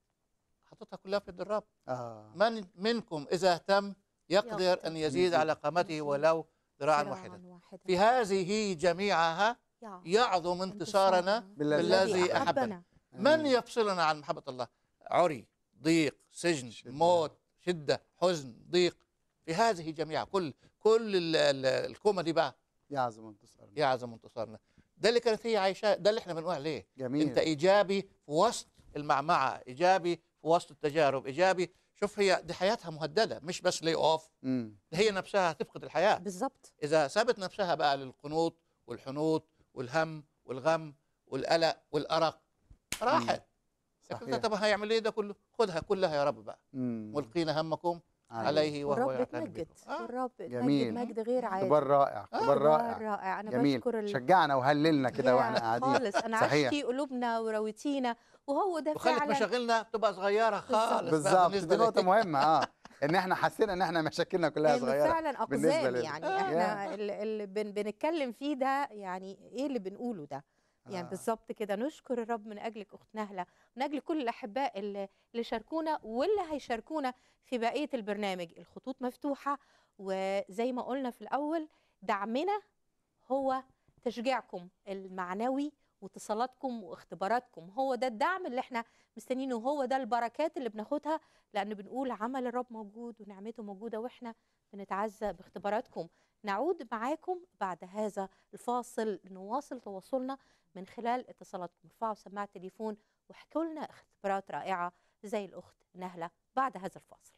حطتها كلها في يد الرب. آه. من منكم اذا اهتم يقدر ان يزيد على قامته ولو ذراعا واحدا. في هذه جميعها يعظم انتصارنا بالذي احبنا. من يفصلنا عن محبه الله؟ عري، ضيق، سجن، موت، شده، حزن، ضيق، في هذه جميعها، كل كل الكومه دي بقى يعظم انتصارنا، يعظم انتصارنا. ده اللي كانت هي عايشاه، ده اللي احنا بنقول عليه. جميل. انت ايجابي في وسط المعمعه، ايجابي في وسط التجارب، ايجابي. شوف، هي دي حياتها مهدده، مش بس لي اوف، هي نفسها هتفقد الحياه بالظبط اذا سابت نفسها بقى للقنوط والحنوط والهم والغم والقلق والارق، راحت. طب هيعمل ايه ده كله؟ خدها كلها يا رب بقى. ملقين همكم عليه وهو يعتني بكم. والرب جميل. مجد غير عادي. اختبار رائع، اختبار رائع رائع. انا جميل. بشكر ال... شجعنا وهللنا كده واحنا قاعدين خالص. انا عشتي قلوبنا ورويتينا، وهو ده فعلا. وخلت مشاغلنا تبقى صغيره خالص. بالظبط، دي نقطه مهمه. اه ان احنا حسينا ان احنا مشاكلنا كلها صغيره فعلا اقزام. يعني احنا اللي بن... بنتكلم فيه ده، يعني ايه اللي بنقوله ده؟ يعني آه. بالظبط كده. نشكر الرب من اجلك اخت نهله، من اجل كل الاحباء اللي, اللي شاركونا واللي هيشاركونا في بقيه البرنامج. الخطوط مفتوحه، وزي ما قلنا في الاول، دعمنا هو تشجيعكم المعنوي واتصالاتكم واختباراتكم. هو ده الدعم اللي احنا مستنيينه، وهو ده البركات اللي بناخدها، لان بنقول عمل الرب موجود ونعمته موجوده، واحنا بنتعزى باختباراتكم. نعود معاكم بعد هذا الفاصل، نواصل تواصلنا من خلال اتصالاتكم. ارفعوا سماعة التليفون واحكوا لنا اختبارات رائعة زي الأخت نهلة بعد هذا الفاصل.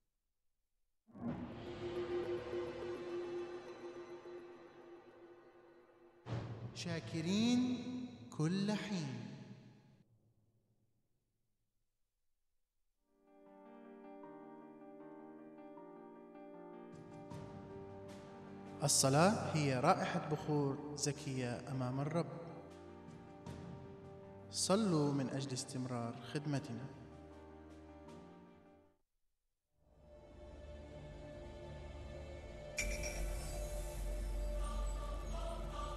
شاكرين كل حين. الصلاة هي رائحة بخور زكية أمام الرب. صلوا من أجل استمرار خدمتنا.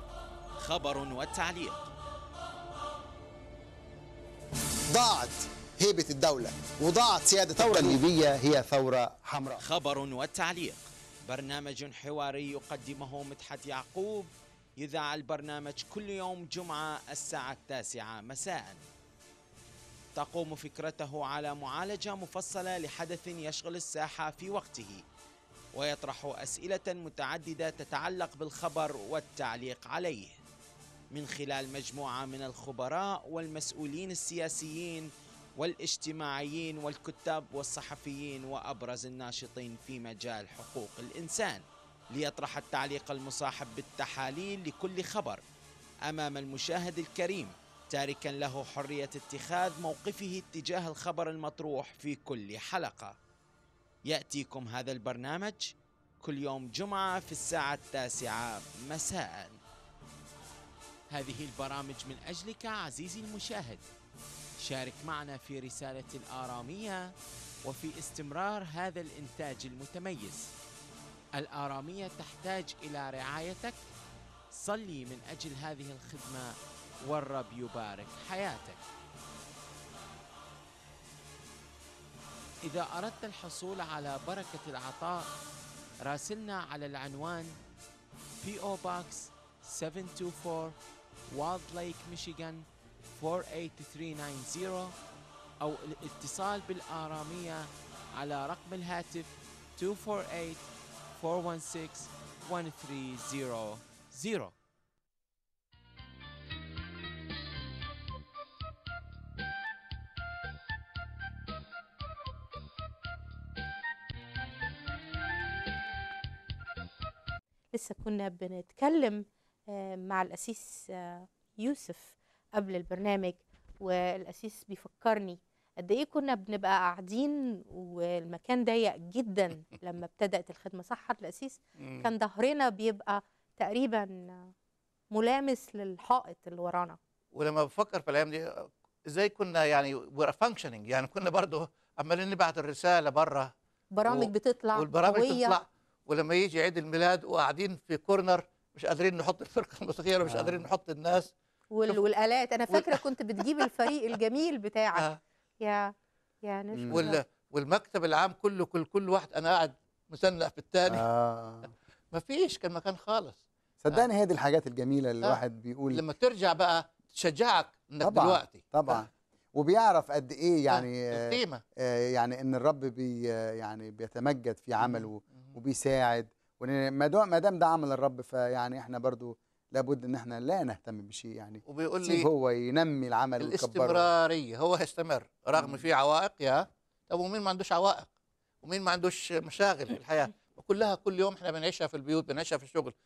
خبر والتعليق. ضاعت هيبة الدولة وضاعت سيادة الثورة الليبية هي ثورة حمراء. خبر وتعليق، برنامج حواري يقدمه مدحت يعقوب، يذاع البرنامج كل يوم جمعة الساعة التاسعة مساء. تقوم فكرته على معالجة مفصلة لحدث يشغل الساحة في وقته، ويطرح أسئلة متعددة تتعلق بالخبر والتعليق عليه من خلال مجموعة من الخبراء والمسؤولين السياسيين والاجتماعيين والكتاب والصحفيين وأبرز الناشطين في مجال حقوق الإنسان، ليطرح التعليق المصاحب بالتحاليل لكل خبر أمام المشاهد الكريم، تاركا له حرية اتخاذ موقفه تجاه الخبر المطروح في كل حلقة. يأتيكم هذا البرنامج كل يوم جمعة في الساعة التاسعة مساء. هذه البرامج من أجلك عزيزي المشاهد. شارك معنا في رسالة الآرامية وفي استمرار هذا الإنتاج المتميز. الآرامية تحتاج إلى رعايتك. صلي من أجل هذه الخدمة والرب يبارك حياتك. إذا أردت الحصول على بركة العطاء راسلنا على العنوان بي أو Box سبعمائة وأربعة وارلد ليك ميشيغان أربعة ثمانية ثلاثة تسعين أو الاتصال بالآرامية على رقم الهاتف اثنين أربعة ثمانية أربعة واحد ستة واحد ثلاثة صفر صفر. لسه كنا بنتكلم مع الأسيس يوسف قبل البرنامج، والأسيس بيفكرني قد إيه كنا بنبقى قاعدين والمكان ضيق جدا لما ابتدأت الخدمة، صح الأسيس؟ كان ظهرنا بيبقى تقريبا ملامس للحائط اللي ورانا. ولما بفكر في الأيام دي ازاي كنا يعني we're functioning، يعني كنا برضه عمالين نبعت الرسالة بره، برامج و... بتطلع والبرامج قوية. تطلع، ولما يجي عيد الميلاد وقاعدين في كورنر مش قادرين نحط الفرقة الموسيقية ومش آه. قادرين نحط الناس وال... والآلات. أنا فاكرة كنت بتجيب الفريق الجميل بتاعك. آه. يا يا نشكر. وال... والمكتب العام كله كل كل واحد أنا قاعد مسنق في الثاني. آه. مفيش كان مكان خالص. صدقني آه. هي دي الحاجات الجميلة اللي الواحد آه. بيقول لما ترجع بقى تشجعك إنك طبعًا دلوقتي. طبعًا آه. وبيعرف قد ايه يعني آه. القيمة. آه يعني ان الرب بي يعني بيتمجد في عمله وبيساعد، وما دام ده عمل الرب فيعني احنا برضو لابد ان احنا لا نهتم بشيء يعني. وبيقول لي هو ينمي العمل الاستمرارية، هو هيستمر رغم مم. في عوائق. يا طب ومين ما عندوش عوائق ومين ما عندوش مشاغل في الحياة؟ وكلها كل يوم احنا بنعيشها في البيوت، بنعيشها في الشغل.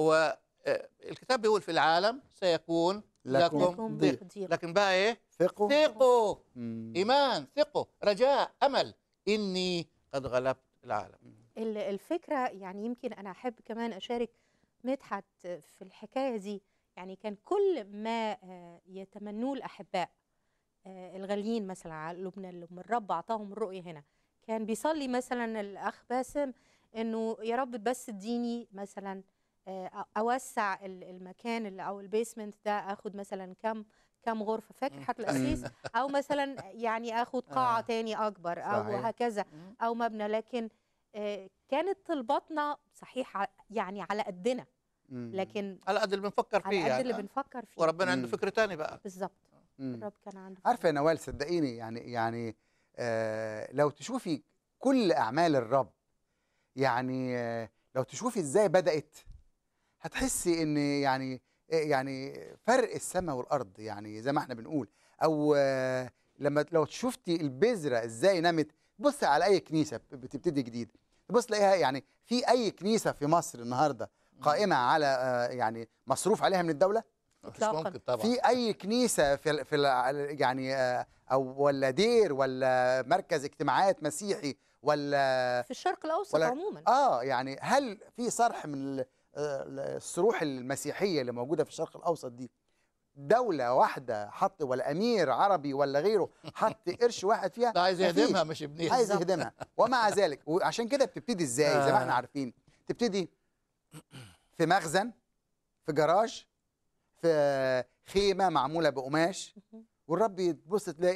والكتاب بيقول في العالم سيكون لكم, لكم ضيق، لكن بقى ايه؟ ثقوا ثقوا ايمان، ثقوا، رجاء، امل، اني قد غلبت العالم. الفكرة يعني يمكن أنا أحب كمان أشارك مدحت في الحكاية دي. يعني كان كل ما يتمنوه الأحباء الغاليين مثلا على قلوبنا اللي الرب أعطاهم الرؤية هنا، كان بيصلي مثلا الأخ باسم إنه يا رب بس اديني مثلا أوسع المكان اللي أو البيسمنت ده، أخد مثلا كم كم غرفة، فاكر حتى الأسيس؟ أو مثلا يعني أخد قاعة تاني أكبر أو صحيح. هكذا أو مبنى. لكن كانت طلباتنا صحيح يعني على قدنا، لكن على قد اللي بنفكر فيه، على قد يعني اللي بنفكر فيه، وربنا عنده فكرة تاني بقى. بالظبط. الرب كان عنده عارفه يا نوال، صدقيني يعني يعني آه لو تشوفي كل اعمال الرب، يعني آه لو تشوفي ازاي بدأت هتحسي ان يعني يعني فرق السماء والارض، يعني زي ما احنا بنقول. او آه لما لو شفتي البذره ازاي نمت، بص على اي كنيسه بتبتدي جديد، تبص تلاقيها يعني في اي كنيسه في مصر النهارده قائمه على آه يعني مصروف عليها من الدوله؟ مش ممكن طبعا. في اي كنيسه في في يعني آه او ولا دير ولا مركز اجتماعات مسيحي ولا في الشرق الاوسط عموما، اه يعني هل في صرح من الصروح المسيحيه اللي موجوده في الشرق الاوسط دي دوله واحده حط، ولا امير عربي ولا غيره حط قرش واحد فيها؟ ده عايز يهدمها مش يبنيها، عايز يهدمها. ومع ذلك وعشان كده بتبتدي ازاي؟ زي ما احنا عارفين، تبتدي في مخزن، في جراج، في خيمه معموله بقماش، والرب تبص تلاقي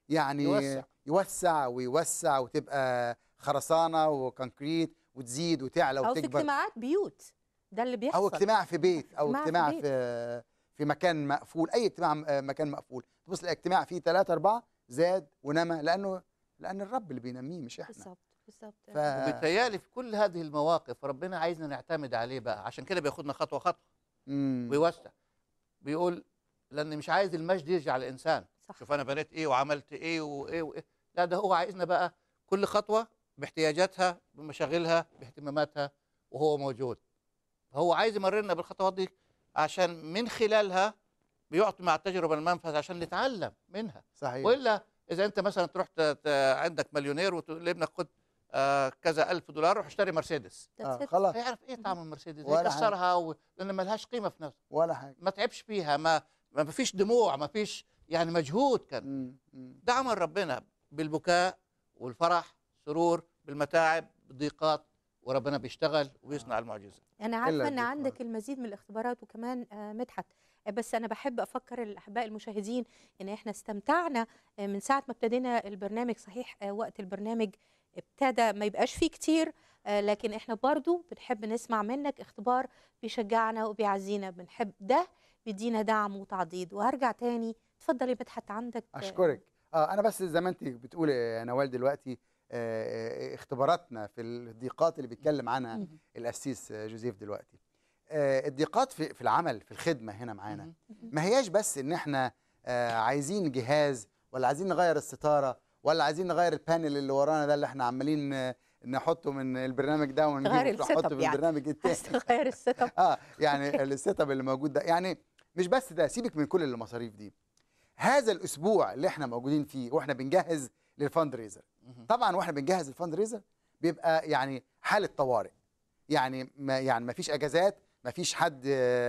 يعني يوسع. يوسع ويوسع وتبقى خرسانه وكونكريت وتزيد وتعلى او في وتكبر، اجتماعات بيوت، ده اللي بيحصل. او اجتماع في بيت او اجتماع في اجتماع بيت. في في مكان مقفول، اي اجتماع م- مكان مقفول، تبص الاجتماع فيه ثلاثة أربعة زاد ونما، لانه لان الرب اللي بينميه مش احنا. بالظبط بالظبط. ف... وبيتهيألي في كل هذه المواقف ربنا عايزنا نعتمد عليه بقى، عشان كده بياخدنا خطوه خطوه مم. ويوسع. بيقول لان مش عايز المجد يرجع على الانسان، صح. شوف انا بنيت ايه وعملت ايه وايه وايه، لا ده هو عايزنا بقى كل خطوه باحتياجاتها بمشاغلها باهتماماتها وهو موجود. هو عايز يمرنا بالخطوات دي عشان من خلالها بيعطي مع التجربه المنفذ عشان نتعلم منها. صحيح. والا اذا انت مثلا تروح ت- ت- عندك مليونير وتقول لابنك خد آه كذا الف دولار روح اشتري مرسيدس، آه That's it. خلاص هيعرف ايه طعم المرسيدس؟ ولا يكسرها و... لان ما لهاش قيمه في نفسها، ولا حاجه. ما تعبش فيها، ما ما فيش دموع، ما فيش يعني مجهود كان. مم. مم. ده عمل ربنا بالبكاء والفرح، سرور بالمتاعب بالضيقات، وربنا بيشتغل ويصنع المعجزه. أنا إلا عارفة إن الدكتور. عندك المزيد من الاختبارات وكمان آه، مدحت، آه، بس أنا بحب أفكر الأحباء المشاهدين إن إحنا استمتعنا آه، من ساعة ما ابتدينا البرنامج. صحيح آه، وقت البرنامج ابتدى ما يبقاش فيه كتير، آه، لكن إحنا برضو بنحب نسمع منك اختبار بيشجعنا وبيعزينا، بنحب ده بيدينا دعم وتعضيد. وهرجع تاني، اتفضلي مدحت عندك. آه، اشكرك. اه انا بس زي ما انت بتقولي يا نوال دلوقتي، آه، آه، اختباراتنا في الضيقات اللي بيتكلم عنها مهم. القسيس آه، جوزيف دلوقتي، آه، الضيقات في في العمل في الخدمه هنا معانا مهم. ما هياش بس ان احنا آه، عايزين جهاز، ولا عايزين نغير الستاره، ولا عايزين نغير البانل اللي ورانا ده اللي احنا عمالين آه، نحطه من البرنامج ده تغير ونجيبه السيت نحطه اب في يعني. البرنامج عايز التاني. تغير السيت اب. اه يعني السيت اب اللي موجود ده، يعني مش بس ده، سيبك من كل المصاريف دي. هذا الاسبوع اللي احنا موجودين فيه واحنا بنجهز للفند ريزر، مهم. طبعا واحنا بنجهز الفند ريزر بيبقى يعني حاله طوارئ، يعني ما يعني ما فيش اجازات، ما فيش حد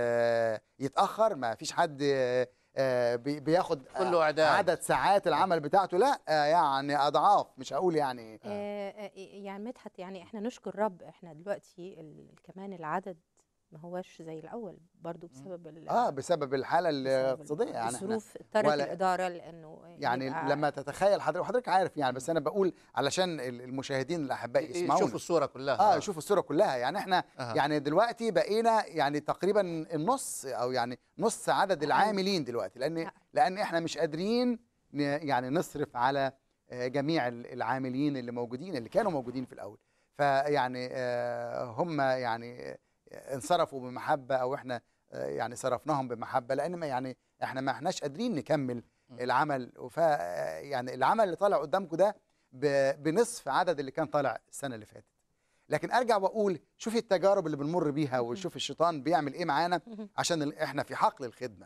آه، يتاخر، ما فيش حد آه، آه، بي- بياخد كله إعداد. عدد ساعات العمل بتاعته، لا آه، يعني اضعاف، مش هقول يعني آه، آه، يعني مدحت، يعني احنا نشكر رب، احنا دلوقتي ال- كمان العدد ما هوش زي الاول برضو بسبب ال- اه بسبب الحاله بسبب الاقتصاديه، يعني احنا الظروف اضطرت ولا- الاداره لانه يعني يبقى- لما تتخيل حضرتك، وحضرتك عارف يعني، بس انا بقول علشان المشاهدين الاحباء يسمعونا شوف الصوره كلها. اه يشوفوا الصوره كلها. يعني احنا أها. يعني دلوقتي بقينا يعني تقريبا النص، او يعني نص عدد أقل. العاملين دلوقتي، لان أقل. لان احنا مش قادرين ن- يعني نصرف على آه، جميع ال- العاملين اللي موجودين اللي كانوا موجودين في الاول. فيعني آه، هم يعني آه، انصرفوا بمحبه، او احنا آه، يعني صرفناهم بمحبه، لان ما يعني احنا ما احناش قادرين نكمل العمل. ف يعني العمل اللي طالع قدامكم ده ب- بنصف عدد اللي كان طالع السنه اللي فاتت. لكن ارجع واقول شوفي التجارب اللي بنمر بيها، وشوف الشيطان بيعمل ايه معانا عشان ال- احنا في حقل الخدمه.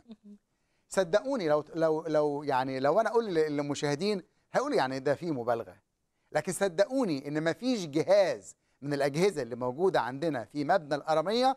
صدقوني لو لو لو يعني لو انا اقول لل- للمشاهدين هقول يعني ده فيه مبالغه، لكن صدقوني ان ما فيش جهاز من الاجهزه اللي موجوده عندنا في مبنى الاراميه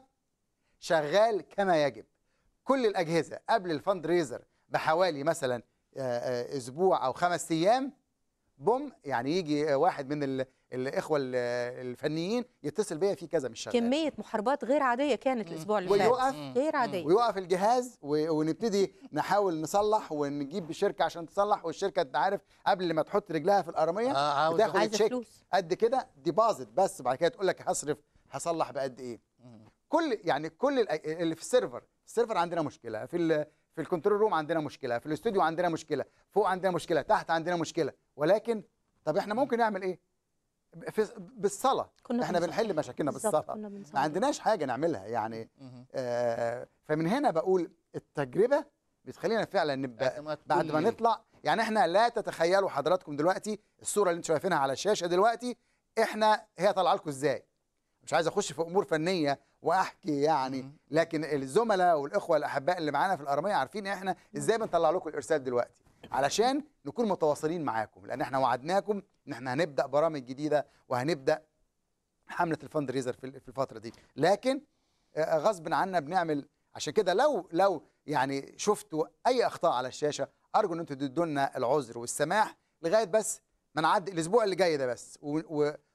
شغال كما يجب. كل الاجهزه قبل الفند ريزر بحوالي مثلا آه، آه، اسبوع او خمس ايام، بوم يعني يجي واحد من ال- الاخوه ال- الفنيين يتصل بيا في كذا مش شغال، كميه محاربات غير عاديه كانت الاسبوع اللي فات، ويوقف غير عاديه. ويوقف الجهاز و- ونبتدي نحاول نصلح ونجيب شركه عشان تصلح، والشركه انت عارف قبل ما تحط رجلها في الاراميه آه، عاوزة- بتاخد عايزة تشيك فلوس. قد كده ديبازت، بس بعد كده تقول لك هصرف هصلح بقد ايه. كل يعني كل الأ- اللي في السيرفر، السيرفر عندنا مشكله، في ال في الكنترول روم عندنا مشكله، في الاستوديو عندنا مشكله، فوق عندنا مشكله، تحت عندنا مشكله. ولكن طب احنا ممكن نعمل ايه؟ في بالصلاه كنا احنا بنصلي. بنحل مشاكلنا بالظبط، بالصلاه، كنا بنصلي. ما عندناش حاجه نعملها يعني. مهم. آه فمن هنا بقول التجربه بتخلينا فعلا نبقى اعتماد بعد ما كلي. نطلع. يعني احنا لا تتخيلوا حضراتكم دلوقتي الصوره اللي انتم شايفينها على الشاشه دلوقتي، احنا هي طالعه لكم ازاي. مش عايز اخش في امور فنيه واحكي يعني، مم. لكن الزملاء والاخوه الاحباء اللي معانا في الاراميه عارفين احنا ازاي بنطلع لكم الارسال دلوقتي، علشان نكون متواصلين معاكم، لان احنا وعدناكم ان احنا هنبدا برامج جديده وهنبدا حمله الفند ريزر في في الفتره دي. لكن آه، غصب عنا بنعمل. عشان كده لو لو يعني شفتوا اي اخطاء على الشاشه، ارجو ان انتوا تدوا لنا العذر والسماح لغايه بس ما نعدي الاسبوع اللي جاي ده بس، و و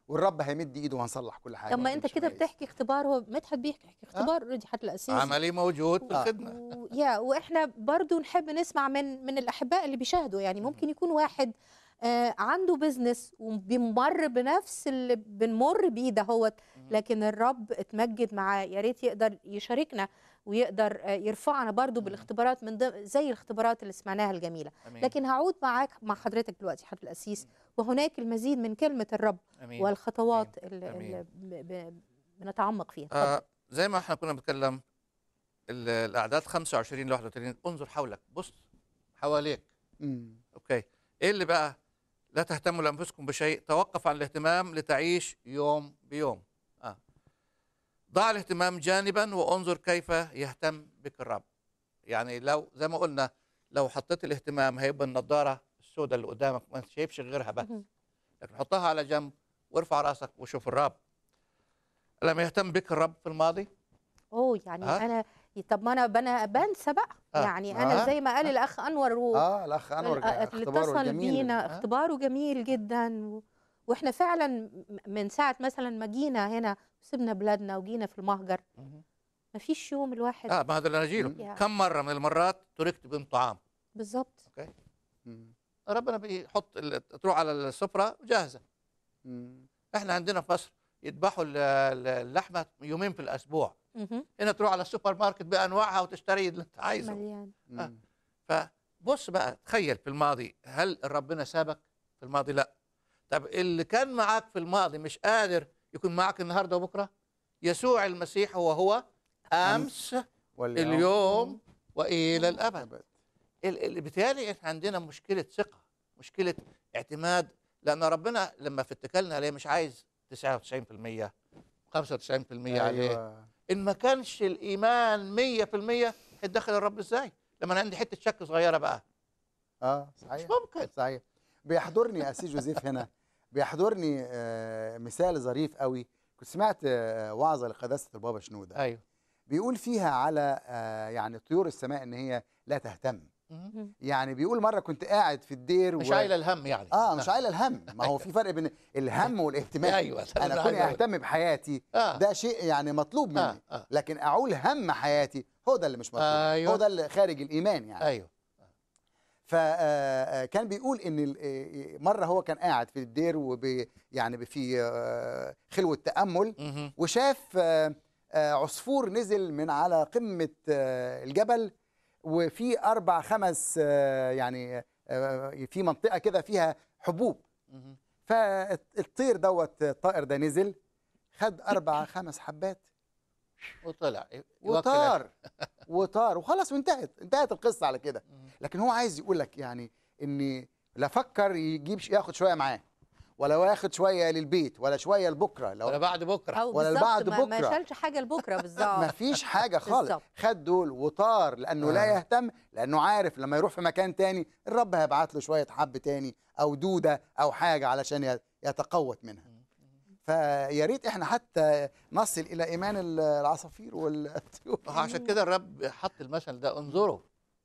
والرب هيمد ايده وهنصلح كل حاجه. طب ما انت مفيش كده عايز. بتحكي اختبار، هو مدحت بيحكي اختبار اوريدي حتى الاساس عملي موجود في آه. الخدمه. و... يا واحنا برضو نحب نسمع من من الاحباء اللي بيشاهدوا. يعني ممكن يكون واحد آه عنده بزنس وبيمر بنفس اللي بنمر بيه ده هو، لكن الرب اتمجد معاه. يا ريت يقدر يشاركنا ويقدر آه يرفعنا برضو بالاختبارات من ضمن زي الاختبارات اللي سمعناها الجميله. أمين. لكن هعود معاك مع حضرتك دلوقتي حضرة القسيس، وهناك المزيد من كلمه الرب أمين. والخطوات أمين. اللي, أمين. اللي ب... ب... بنتعمق فيها. آه زي ما احنا كنا بنتكلم ال- الاعداد خمسة وعشرين ل واحد وثلاثين، انظر حولك، بص حواليك. مم. اوكي، ايه اللي بقى؟ لا تهتموا لانفسكم بشيء، توقف عن الاهتمام لتعيش يوم بيوم. اه ضع الاهتمام جانبا وانظر كيف يهتم بك الرب. يعني لو زي ما قلنا، لو حطيت الاهتمام هيبقى النضاره السوداء اللي قدامك ما شايفش غيرها بس، لكن حطها على جنب وارفع راسك وشوف الرب. لم يهتم بك الرب في الماضي؟ اوه يعني آه. انا طب ما انا بنا بنسى بقى. آه. يعني انا آه. زي ما قال الاخ انور و... اه الاخ انور ال- اللي اختباره اتصل الجميل. بينا آه. اختباره جميل جدا و... واحنا فعلا م- من ساعه مثلا ما جينا هنا وسبنا بلادنا وجينا في المهجر، ما فيش يوم الواحد اه ما هذا اللي انا اجيله. يعني. كم مره من المرات تركت بين طعام؟ بالظبط. اوكي، مم. ربنا بيحط ال- تروح على السفره جاهزه. مم. احنا عندنا في مصر يذبحوا ال- ال- اللحمه يومين في الاسبوع، مهم. هنا تروح على السوبر ماركت بانواعها وتشتري اللي انت عايزه. مليان. مم. فبص بقى، تخيل في الماضي، هل ربنا سابك في الماضي؟ لا. طب اللي كان معاك في الماضي مش قادر يكون معك النهارده وبكره؟ يسوع المسيح هو هو امس واليوم اليوم والى الابد. أبد. ال- ال- بالتالي احنا عندنا مشكله ثقه، مشكله اعتماد، لان ربنا لما في اتكلنا عليه مش عايز تسعة وتسعين بالمية خمسة وتسعين بالمية عليه. أيوة. ان ما كانش الايمان مية بالمية هيتدخل الرب ازاي؟ لما انا عندي حته شك صغيره بقى، اه مش صحيح ممكن. صحيح. بيحضرني اسيس جوزيف هنا، بيحضرني آه مثال ظريف قوي. كنت سمعت آه وعظه لقداسه البابا شنوده، ايوه. بيقول فيها على آه يعني طيور السماء ان هي لا تهتم. يعني بيقول مره كنت قاعد في الدير مش و... عايله الهم يعني. اه مش عايله الهم. ما هو في فرق بين الهم والاهتمام. ايوه ده اللي انا عايز كوني أقوله. اهتم بحياتي آه. ده شيء يعني مطلوب مني. آه. آه. لكن اعول هم حياتي هو ده اللي مش مطلوب. أيوة. هو ده اللي خارج الايمان يعني. ايوه. فكان بيقول ان ال- آه، مره هو كان قاعد في الدير وب يعني في آه، خلوه تامل، مهم. وشاف آه، آه، عصفور نزل من على قمه آه، الجبل، وفي اربع خمس آه، يعني آه، في منطقه كده فيها حبوب. مهم. فالطير دوت الطائر ده نزل خد اربع خمس حبات وطلع يوكل وطار وطار وخلاص، وانتهت انتهت القصه على كده. لكن هو عايز يقول لك يعني ان لا فكر يجيب ش- ياخد شويه معاه، ولا ياخد شويه للبيت، ولا شويه لبكره، لو ولا بعد بكره. أو ولا بالظبط البعد ما, ما بكرة. شالش حاجه لبكره ما بالظبط. فيش حاجه خالص. بالظبط. خد دول وطار لانه آه. لا يهتم، لانه عارف لما يروح في مكان تاني الرب هيبعت له شويه حب تاني او دوده او حاجه علشان ي- يتقوت منها. فيا ريت احنا حتى نصل الى ايمان ال- العصافير والطيور. عشان كده الرب حط المثل ده، انظروا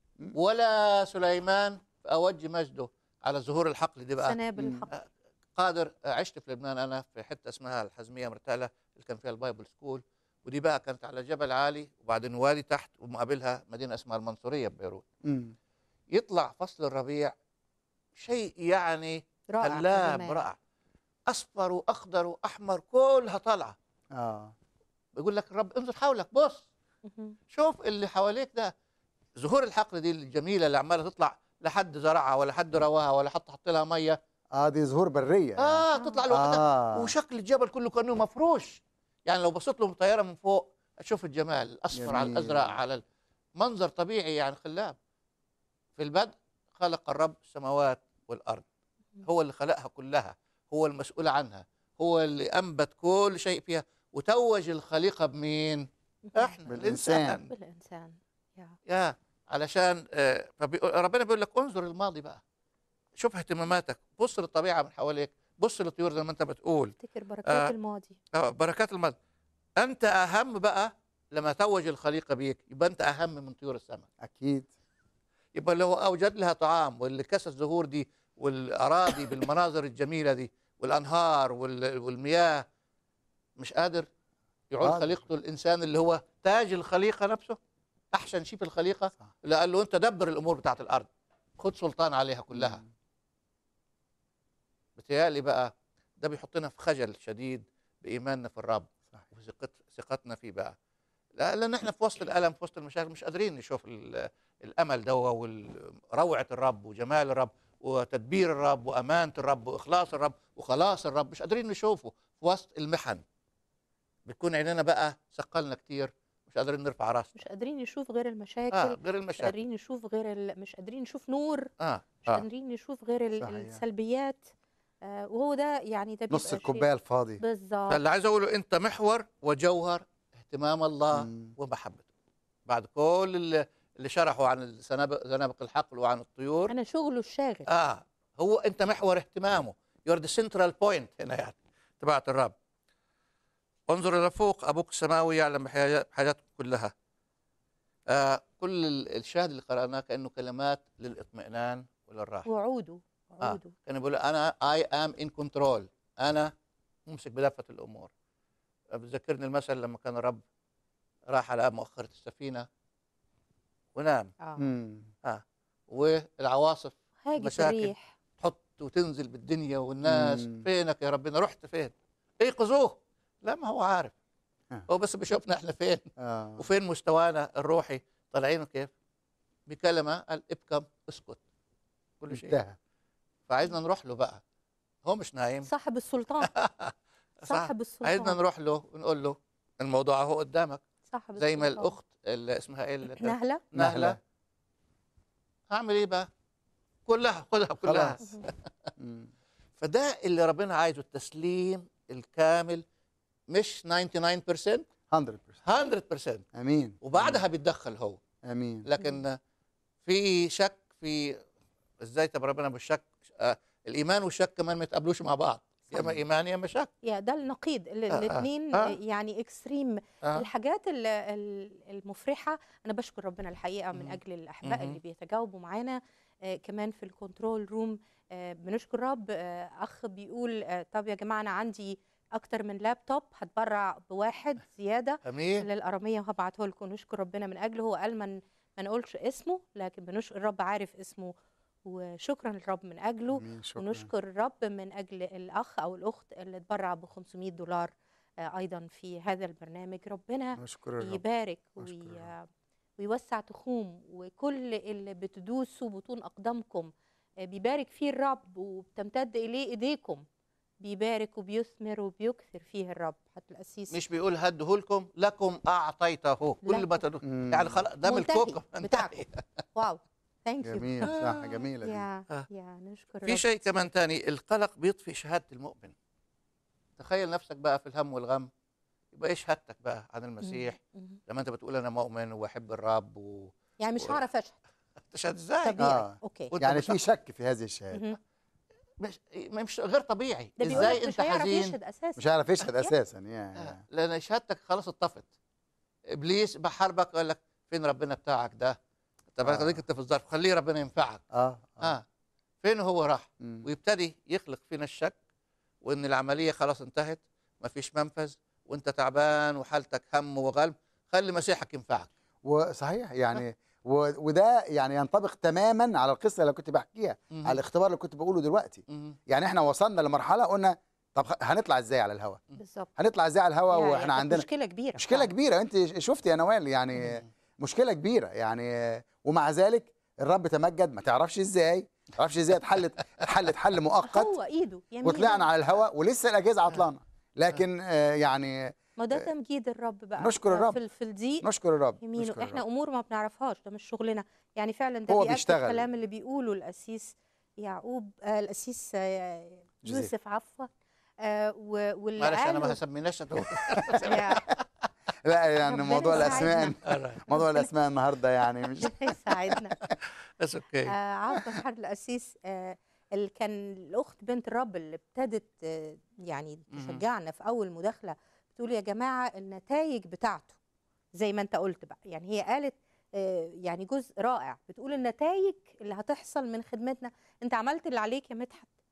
ولا سليمان في اوج مجده على ظهور الحقل دي بقى سنابل الحق. قادر. عشت في لبنان انا في حته اسمها الحزميه مرتاله اللي كان فيها البايبل سكول، ودي بقى كانت على جبل عالي وبعدين وادي تحت ومقابلها مدينه اسمها المنصوريه ببيروت. مم. يطلع فصل الربيع شيء يعني رائع خلاب جمال. رائع، اصفر واخضر واحمر كلها طالعه. اه بيقول لك الرب انظر حولك، بص مهم. شوف اللي حواليك ده. ظهور الحقل دي الجميله اللي عماله تطلع، لا حد زرعها ولا حد رواها ولا حد حط لها ميه. اه دي ظهور بريه يعني. اه تطلع لوحدها. آه. وشكل الجبل كله كانه مفروش، يعني لو بصيت له طياره من فوق تشوف الجمال، الاصفر على جميل. الازرق على المنظر طبيعي يعني خلاب. في البدء خلق الرب السماوات والارض، هو اللي خلقها كلها، هو المسؤول عنها، هو اللي انبت كل شيء فيها، وتوج الخليقه بمين؟ احنا بالإنسان. الانسان. بالانسان. يا يا علشان آه فبي... ربنا بيقول لك انظر الماضي بقى، شوف اهتماماتك، بص للطبيعه من حواليك، بص للطيور زي ما انت بتقول. افتكر بركات آه. الماضي. آه بركات الماضي. انت اهم بقى لما توج الخليقه بيك، يبقى انت اهم من طيور السماء. اكيد. يبقى اللي هو اوجد لها طعام، واللي كسى الزهور دي والاراضي بالمناظر الجميله دي والانهار وال- والمياه، مش قادر يعود قادر. خليقته الانسان اللي هو تاج الخليقه نفسه، احسن شيء في الخليقه، صح. اللي قال له انت دبر الامور بتاعت الارض، خد سلطان عليها كلها. مم. بتهيألي بقى ده بيحطنا في خجل شديد بايماننا في الرب، صحيح. وفي ثقت- ثقتنا فيه بقى. لا- لان احنا في وسط الالم، في وسط المشاكل، مش قادرين نشوف ال- الامل ده وروعه الرب وجمال الرب وتدبير الرب وامانه الرب واخلاص الرب وخلاص الرب، مش قادرين نشوفه في وسط المحن. بتكون عيننا بقى ثقلنا كتير، مش قادرين نرفع راسنا. مش قادرين نشوف غير المشاكل، اه غير مش المشاكل. قادرين نشوف غير ال... مش قادرين نشوف نور، اه مش اه قادرين نشوف غير ال- صحيح. السلبيات. آه وهو ده يعني ده بيبقى نص شيء الكوبايه الفاضي. بالظبط. فاللي عايز اقوله انت محور وجوهر اهتمام الله مم. ومحبته. بعد كل اللي, اللي شرحوا عن الزنابق زنابق الحقل وعن الطيور، انا شغله الشاغل. اه هو انت محور اهتمامه. يور ذا سنترال بوينت هنا يعني تبعت الرب. انظر الى فوق، ابوك السماوي يعلم بحاجاتكم كلها. آه كل ال- الشاهد اللي قرأناه كأنه كلمات للاطمئنان وللراحه. وعوده آه. وعوده كان بيقول انا اي ام ان كنترول، انا ممسك بدفه الامور. بتذكرني المثل لما كان الرب راح على مؤخره السفينه ونام، اه مم. اه والعواصف هاجت مشاكل الريح. تحط وتنزل بالدنيا والناس، مم. فينك يا ربنا، رحت فين؟ ايقظوه. لا، ما هو عارف، آه. هو بس بيشوفنا احنا فين آه. وفين مستوانا الروحي، طالعين كيف بكلمه قال ابكم اسكت كل شيء. انتهى. فعايزنا نروح له بقى، هو مش نايم. صاحب السلطان. صاحب السلطان. عايزنا نروح له ونقول له الموضوع اهو قدامك، صاحب زي ما السلطان. الاخت اللي اسمها ايه اللي نهله. نهله. هعمل ايه بقى؟ كلها خدها كلها. خلاص. مم. فده اللي ربنا عايزه، التسليم الكامل، مش تسعة وتسعين بالمية، مية بالمية. مية بالمية، امين. وبعدها بيتدخل هو. امين. لكن في شك، في ازاي طب ربنا بالشك؟ آه الايمان والشك كمان ما يتقابلوش مع بعض، يا اما ايمان يا اما شك. يا ده النقيض، آه، الاثنين آه. يعني اكستريم. آه. الحاجات ال- ال- المفرحه، انا بشكر ربنا الحقيقه من مم. اجل الاحباء مهم. اللي بيتجاوبوا معانا. آه كمان في الكنترول روم آه بنشكر رب. آه اخ بيقول آه طب يا جماعه انا عندي اكتر من لابتوب، هتبرع بواحد زياده امين. للاراميه وهبعته لكم. نشكر ربنا من اجله. هو قال من ما نقولش اسمه، لكن بنشكر الرب عارف اسمه، وشكرا للرب من اجله. امين. شكرا. ونشكر الرب من اجل الاخ او الاخت اللي اتبرع ب خمسمائة دولار آه، ايضا في هذا البرنامج. ربنا نشكر الرب. يبارك نشكر وي... الرب. ويوسع تخوم، وكل اللي بتدوسوا بطون اقدامكم آه، بيبارك فيه الرب، وبتمتد اليه ايديكم، بيبارك وبيثمر وبيكثر فيه الرب. حتى القسيس مش بيقول هدهولكم، لكم اعطيته كل ما لكم. تدو. مم. يعني خلاص ده منتهي ملككم بتاعكم. واو، ثانك يو. جميل. صح. جميله دي. يا آه. يا نشكر في الرب. شيء كمان تاني، القلق بيطفي شهادة المؤمن. تخيل نفسك بقى في الهم والغم، يبقى ايه شهادتك بقى عن المسيح مم. لما انت بتقول انا مؤمن وبحب الرب و... يعني مش و- هعرف اشهد تشهد ازاي؟ طبيعي. آه. اوكي. وانت يعني مش- في شك في هذه الشهاده. مهم. مش مش غير طبيعي. ده بيقول ازاي لك انت مش هيعرف حزين؟ يشهد اساسا. مش هيعرف يشهد يا. اساسا. آه، يا لان شهادتك خلاص اتطفت. ابليس بحاربك وقال لك فين ربنا بتاعك ده؟ طب آه. خليك انت في الظرف، خليه ربنا ينفعك. اه اه, اه فين هو راح؟ مم. ويبتدي يخلق فينا الشك، وان العمليه خلاص انتهت، مفيش منفذ، وانت تعبان وحالتك هم وغلب، خلي مسيحك ينفعك. وصحيح يعني و- وده يعني ينطبق تماما على القصه اللي كنت بحكيها، مهم. على الاختبار اللي كنت بقوله دلوقتي. مهم. يعني احنا وصلنا لمرحله قلنا طب خ- هنطلع ازاي على الهواء؟ بالظبط. هنطلع ازاي على الهواء يا- يا واحنا كانت عندنا مشكله كبيره مشكله فعلاً. كبيره. انت شفت يا نوال يعني مم. مشكله كبيره يعني، ومع ذلك الرب تمجد. ما تعرفش ازاي، ما تعرفش ازاي اتحلت اتحلت حل مؤقت هو ايده يمين. وطلعنا على الهواء ولسه الاجهزه عطلانه. لكن آه يعني ما ده تمجيد الرب بقى. نشكر الرب. في, في الضيق نشكر الرب. يمينه. نشكر احنا الرب. امور ما بنعرفهاش، ده مش شغلنا يعني. فعلا ده هو بيأكد بيشتغل. الكلام اللي بيقوله القسيس يعقوب آه القسيس آه جوزيف. يوسف عفوا آه و- واللي معلش انا ما قاله هسميناش هتقول. يا لا يعني ربنا موضوع الاسماء يساعدنا. موضوع الاسماء النهارده يعني مش يساعدنا. بس اوكي. آه عفوا حضرة القسيس. آه اللي كان الاخت بنت الرب اللي ابتدت آه يعني مهم. تشجعنا في اول مداخله، بتقول يا جماعه النتائج بتاعته زي ما انت قلت بقى. يعني هي قالت آه يعني جزء رائع، بتقول النتائج اللي هتحصل من خدمتنا. انت عملت اللي عليك يا مدحت،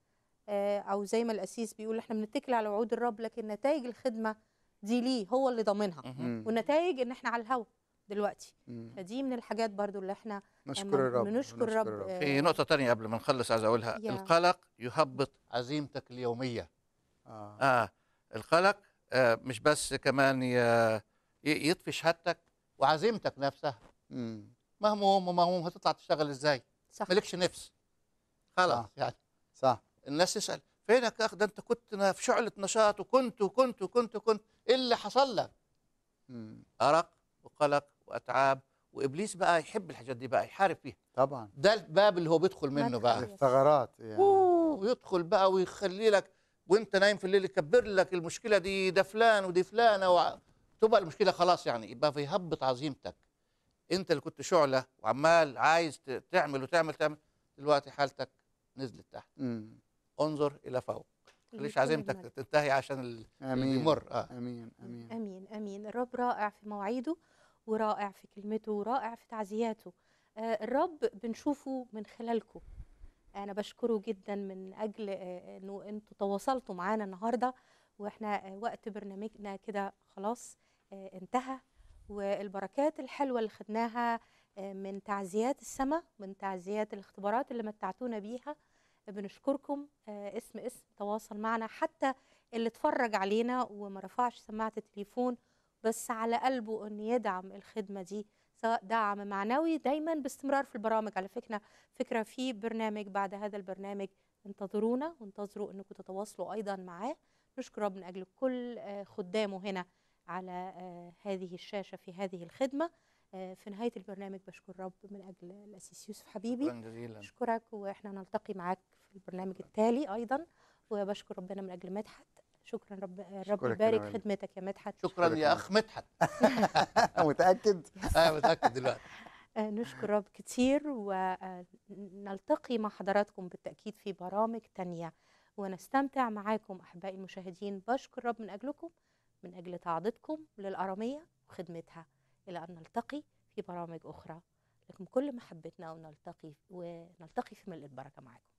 آه، او زي ما القسيس بيقول احنا بنتكل على وعود الرب، لكن نتائج الخدمه دي ليه هو اللي ضامنها، مم. والنتائج ان احنا على الهوا دلوقتي. مم. فدي من الحاجات برضو اللي احنا نشكر الرب بنشكر ونشكر الرب. الرب. في نقطة تانية قبل ما نخلص عايز أقولها، يا. القلق يهبط عزيمتك اليومية. آه. آه القلق آه مش بس كمان ي- ي- يطفي شهادتك وعزيمتك نفسها. مم. مهموم ومهموم هتطلع تشتغل ازاي؟ صح. مالكش نفس خلاص صح. يعني. صح. الناس تسأل فينك يا أخ، ده أنت كنت في شعلة نشاط وكنت وكنت وكنت وكنت إيه اللي حصل لك؟ مم. أرق وقلق وأتعاب، وإبليس بقى يحب الحاجات دي بقى يحارب فيها. طبعا. ده الباب اللي هو بيدخل منه مدخل. بقى. الثغرات يعني. أوه، ويدخل بقى ويخلي لك وانت نايم في الليل يكبر لك المشكله دي، ده فلان ودي فلانه، وع... تبقى المشكله خلاص يعني، يبقى فيهبط عزيمتك. انت اللي كنت شعله وعمال عايز ت- تعمل وتعمل تعمل، دلوقتي حالتك نزلت تحت. مم. انظر الى فوق، خليش لكل عزيمتك المجد. تنتهي عشان ال- اللي امين. بيمر. اه امين. امين. امين امين. الرب رائع في مواعيده، ورائع في كلمته، ورائع في تعزياته. آه، الرب بنشوفه من خلالكم. انا بشكره جدا من اجل آه، انه انتوا تواصلتوا معانا النهارده، واحنا آه، وقت برنامجنا كده خلاص آه، انتهى. والبركات الحلوه اللي خدناها آه، من تعزيات السماء، من تعزيات الاختبارات اللي متعتونا بيها، بنشكركم. آه، اسم اسم تواصل معنا، حتى اللي اتفرج علينا وما رفعش سماعه التليفون بس على قلبه ان يدعم الخدمه دي، سواء دعم معنوي دايما باستمرار في البرامج. على فكره فكره في برنامج بعد هذا البرنامج، انتظرونا وانتظروا انكم تتواصلوا ايضا معاه. نشكر رب من اجل كل آه، خدامه هنا على آه، هذه الشاشه في هذه الخدمه. آه، في نهايه البرنامج بشكر رب من اجل الاسيس يوسف حبيبي. شكرا جزيلا. اشكرك، واحنا نلتقي معاك في البرنامج التالي ايضا. وبشكر ربنا من اجل مدحت. شكرا رب رب أشكرك يا يبارك نوال. خدمتك يا مدحت. شكرا شكرا يا اخ مدحت. متاكد. اه متاكد دلوقتي. آه، نشكر رب كتير، ونلتقي مع حضراتكم بالتأكيد في برامج تانية، ونستمتع معاكم أحبائي المشاهدين. بشكر رب من أجلكم، من أجل تعضدكم للأرامية وخدمتها، إلى أن نلتقي في برامج أخرى. لكم كل محبتنا، ونلتقي ونلتقي في ملء البركة معاكم.